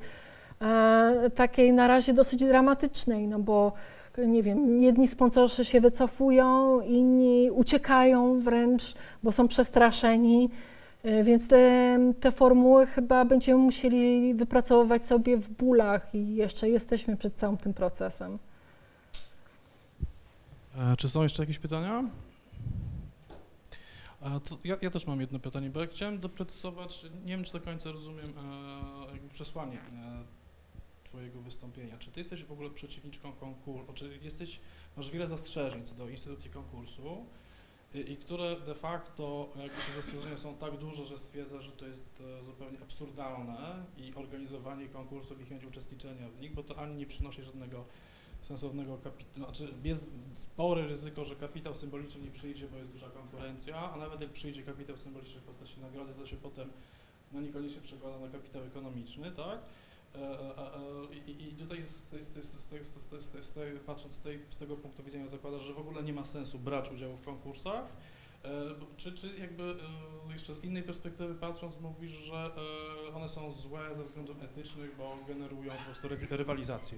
takiej na razie dosyć dramatycznej, no bo nie wiem, jedni sponsorzy się wycofują, inni uciekają wręcz, bo są przestraszeni, więc te, te formuły chyba będziemy musieli wypracowywać sobie w bólach i jeszcze jesteśmy przed całym tym procesem. E, czy są jeszcze jakieś pytania? E, to ja, ja też mam jedno pytanie, bo ja chciałem doprecyzować, nie wiem, czy do końca rozumiem e, jakby przesłanie e, Twojego wystąpienia. Czy Ty jesteś w ogóle przeciwniczką konkursu, czy jesteś, masz wiele zastrzeżeń co do instytucji konkursu i, i które de facto jakby te zastrzeżenia są tak duże, że stwierdza, że to jest e, zupełnie absurdalne i organizowanie konkursów i chęć uczestniczenia w nich, bo to ani nie przynosi żadnego sensownego kapitału, znaczy jest spore ryzyko, że kapitał symboliczny nie przyjdzie, bo jest duża konkurencja, a nawet jak przyjdzie kapitał symboliczny w postaci nagrody, to się potem no niekoniecznie przekłada na kapitał ekonomiczny, tak? I tutaj z, z, z, z, z, z, z, patrząc z, tej, z tego punktu widzenia zakładasz, że w ogóle nie ma sensu brać udziału w konkursach. Czy, czy jakby jeszcze z innej perspektywy patrząc mówisz, że one są złe ze względów etycznych, bo generują po prostu rywalizację?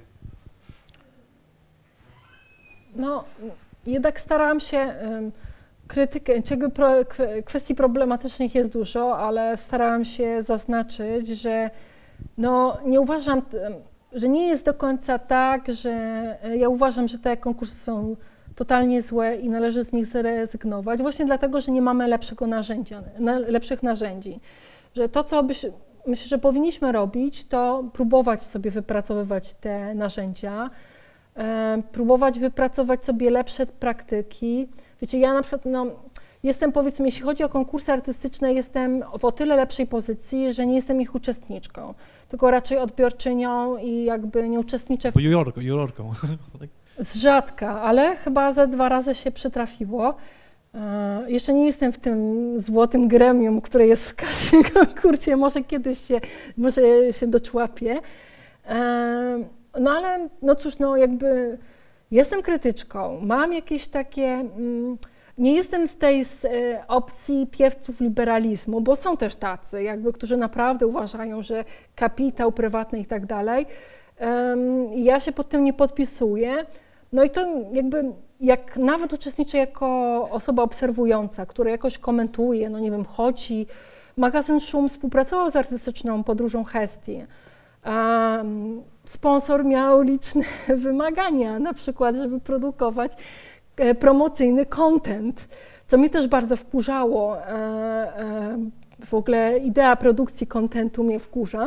No, jednak starałam się, krytykę, czego pro, kwestii problematycznych jest dużo, ale starałam się zaznaczyć, że no, nie uważam, że nie jest do końca tak, że ja uważam, że te konkursy są totalnie złe i należy z nich zrezygnować, właśnie dlatego, że nie mamy lepszego narzędzia, lepszych narzędzi. Że to, co byś, myślę, że powinniśmy robić, to próbować sobie wypracowywać te narzędzia, e, próbować wypracować sobie lepsze praktyki. Wiecie, ja na przykład, no, jestem, powiedzmy, jeśli chodzi o konkursy artystyczne, jestem w o tyle lepszej pozycji, że nie jestem ich uczestniczką, tylko raczej odbiorczynią i jakby nie uczestniczę w... Bo jurorką, jurorką. Z rzadka, ale chyba ze dwa razy się przytrafiło. E, jeszcze nie jestem w tym złotym gremium, które jest w każdym konkursie, może kiedyś się, może się doczłapię. E, no ale, no cóż, no jakby jestem krytyczką, mam jakieś takie, mm, nie jestem z tej z, e, opcji piewców liberalizmu, bo są też tacy, jakby, którzy naprawdę uważają, że kapitał prywatny i tak dalej. Ja się pod tym nie podpisuję. No i to jakby, jak nawet uczestniczę jako osoba obserwująca, która jakoś komentuje, no nie wiem, chodzi, magazyn Szum współpracował z artystyczną podróżą Hestii. Um, sponsor miał liczne wymagania, na przykład, żeby produkować e, promocyjny content, co mnie też bardzo wkurzało. E, e, w ogóle idea produkcji contentu mnie wkurza.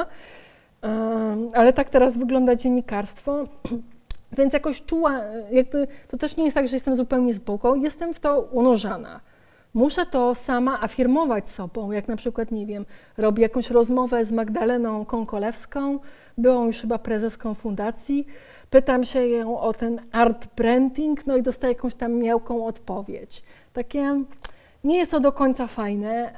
Ale tak teraz wygląda dziennikarstwo, więc jakoś czuła, jakby to też nie jest tak, że jestem zupełnie z boku, jestem w to unurzana. Muszę to sama afirmować sobą, jak na przykład, nie wiem, robię jakąś rozmowę z Magdaleną Konkolewską, byłą już chyba prezeską fundacji, pytam się ją o ten art branding, no i dostaję jakąś tam miałką odpowiedź. Takie, nie jest to do końca fajne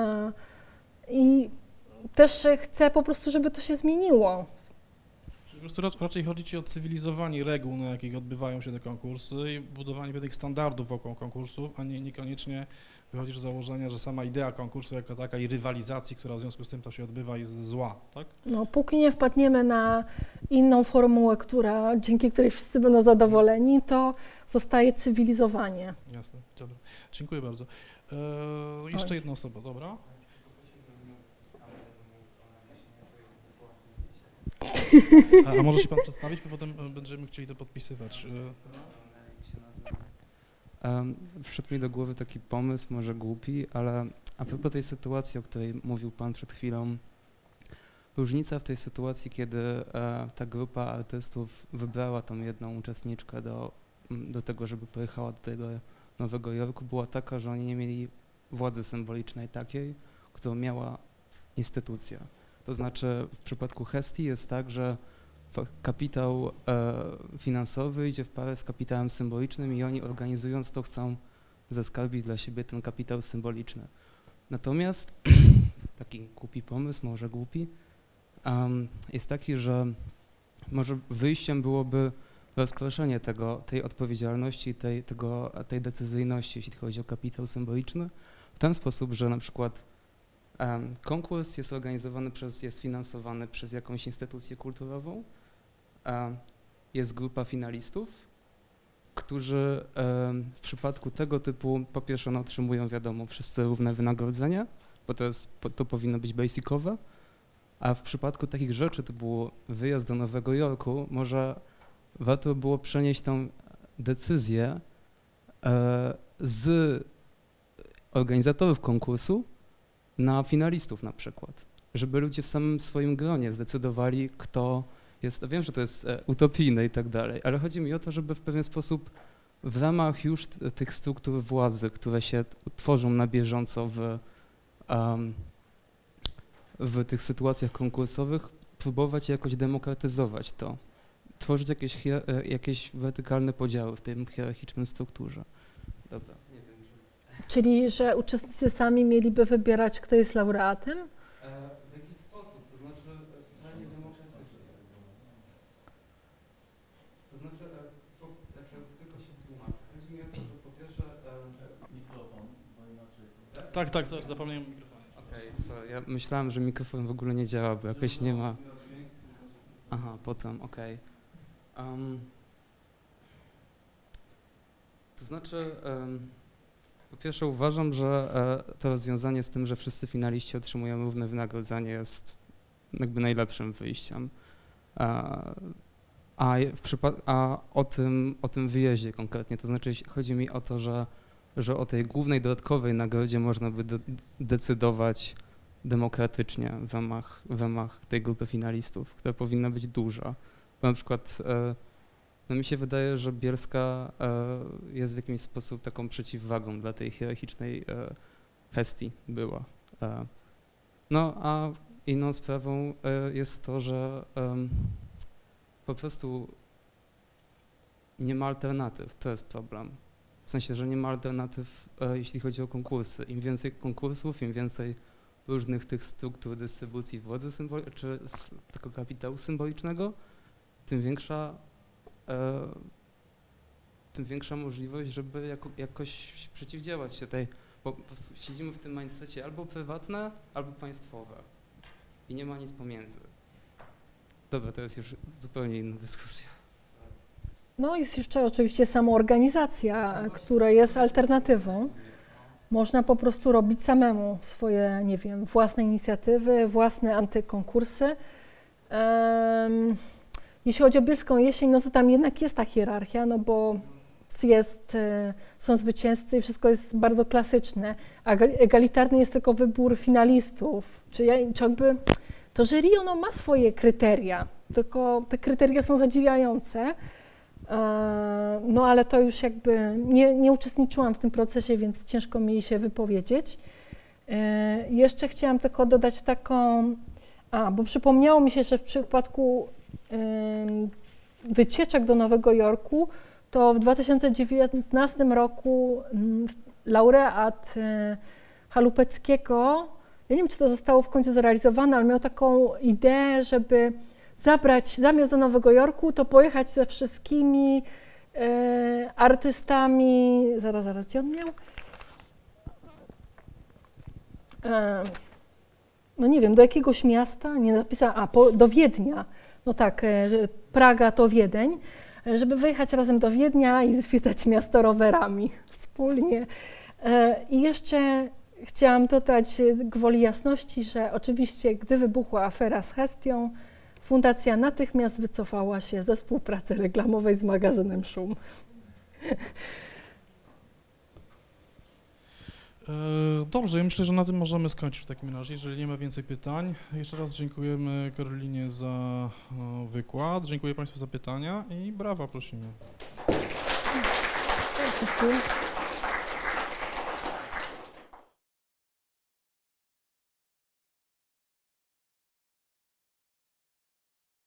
i też chcę po prostu, żeby to się zmieniło. Czyli po prostu raczej chodzi Ci o cywilizowanie reguł, na jakich odbywają się te konkursy i budowanie pewnych standardów wokół konkursów, a nie niekoniecznie wychodzisz z założenia, że sama idea konkursu jako taka i rywalizacji, która w związku z tym to się odbywa, jest zła, tak? No, póki nie wpadniemy na inną formułę, która, dzięki której wszyscy będą zadowoleni, to zostaje cywilizowanie. Jasne, dobra. Dziękuję bardzo. Eee, jeszcze jedna osoba, dobra? A, a może się Pan przedstawić, bo potem będziemy chcieli to podpisywać. Um, wszedł mi do głowy taki pomysł, może głupi, ale a propos tej sytuacji, o której mówił Pan przed chwilą, różnica w tej sytuacji, kiedy e, ta grupa artystów wybrała tą jedną uczestniczkę do, do tego, żeby pojechała do tego Nowego Jorku, była taka, że oni nie mieli władzy symbolicznej takiej, którą miała instytucja. To znaczy w przypadku Hestii jest tak, że kapitał e, finansowy idzie w parę z kapitałem symbolicznym i oni organizując to chcą zaskarbić dla siebie ten kapitał symboliczny. Natomiast taki głupi pomysł, może głupi, um, jest taki, że może wyjściem byłoby rozproszenie tego, tej odpowiedzialności, tej, tego, tej decyzyjności, jeśli chodzi o kapitał symboliczny, w ten sposób, że na przykład um, konkurs jest organizowany przez, jest finansowany przez jakąś instytucję kulturową, um, jest grupa finalistów, którzy um, w przypadku tego typu, po pierwsze one otrzymują, wiadomo, wszyscy równe wynagrodzenie, bo to, jest, to powinno być basicowe, a w przypadku takich rzeczy typu wyjazd do Nowego Jorku, może warto było przenieść tą decyzję e, z organizatorów konkursu na finalistów na przykład, żeby ludzie w samym swoim gronie zdecydowali, kto jest, wiem, że to jest e, utopijne i tak dalej, ale chodzi mi o to, żeby w pewien sposób w ramach już t- tych struktur władzy, które się tworzą na bieżąco w, um, w tych sytuacjach konkursowych, próbować jakoś demokratyzować to, tworzyć jakieś, hier- jakieś wertykalne podziały w tym hierarchicznym strukturze. Dobra. Nie wiem, że... Czyli, że uczestnicy sami mieliby wybierać, kto jest laureatem? E, w jaki sposób? To znaczy, totalnie demokratycznie. To znaczy, po, znaczy tylko się wytłumaczę. Chodzi mi o to, że po pierwsze... Mikrofon, bo inaczej... Tak, tak, sorry, zapomniałem mikrofon. Okej, okay, sorry, ja myślałem, że mikrofon w ogóle nie działa, bo jakoś nie ma... Aha, potem, okej. Okay. Um, to znaczy, um, po pierwsze uważam, że e, to rozwiązanie z tym, że wszyscy finaliści otrzymują równe wynagrodzenie, jest jakby najlepszym wyjściem. A, a, w przypad- a o, tym, o tym wyjeździe konkretnie, to znaczy chodzi mi o to, że, że o tej głównej dodatkowej nagrodzie można by de- decydować demokratycznie w ramach, w ramach tej grupy finalistów, która powinna być duża. Bo na przykład e, no mi się wydaje, że Bielska e, jest w jakiś sposób taką przeciwwagą dla tej hierarchicznej e, Hestii była. E, no a inną sprawą e, jest to, że e, po prostu nie ma alternatyw, to jest problem. W sensie, że nie ma alternatyw, e, jeśli chodzi o konkursy. Im więcej konkursów, im więcej różnych tych struktur dystrybucji władzy symboli- czy z tego kapitału symbolicznego, tym większa, e, tym większa możliwość, żeby jako, jakoś przeciwdziałać się tej, bo po prostu siedzimy w tym mindsetie albo prywatne, albo państwowe i nie ma nic pomiędzy. Dobra, to jest już zupełnie inna dyskusja. No jest jeszcze oczywiście samoorganizacja, która jest alternatywą. Można po prostu robić samemu swoje, nie wiem, własne inicjatywy, własne antykonkursy. Um, jeśli chodzi o Bielską Jesień, no to tam jednak jest ta hierarchia, no bo jest, są zwycięzcy i wszystko jest bardzo klasyczne, a egalitarny jest tylko wybór finalistów. Czy, ja, czy jakby to jury ono ma swoje kryteria, tylko te kryteria są zadziwiające. No ale to już jakby nie, nie uczestniczyłam w tym procesie, więc ciężko mi się wypowiedzieć. Jeszcze chciałam tylko dodać taką, a bo przypomniało mi się, że w przypadku wycieczek do Nowego Jorku, to w dwa tysiące dziewiętnastym roku laureat Halupeckiego, ja nie wiem, czy to zostało w końcu zrealizowane, ale miał taką ideę, żeby zabrać, zamiast do Nowego Jorku, to pojechać ze wszystkimi e, artystami, zaraz, zaraz, gdzie on miał? E, no nie wiem, do jakiegoś miasta, nie napisałam, a po, do Wiednia, no tak, e, Praga to Wiedeń, e, żeby wyjechać razem do Wiednia i zwiedzać miasto rowerami wspólnie. E, I jeszcze chciałam dodać gwoli jasności, że oczywiście, gdy wybuchła afera z Hestią, Fundacja natychmiast wycofała się ze współpracy reklamowej z magazynem Szum. Dobrze, ja myślę, że na tym możemy skończyć w takim razie, jeżeli nie ma więcej pytań. Jeszcze raz dziękujemy Karolinie za wykład, dziękuję Państwu za pytania i brawa prosimy. Dziękuję.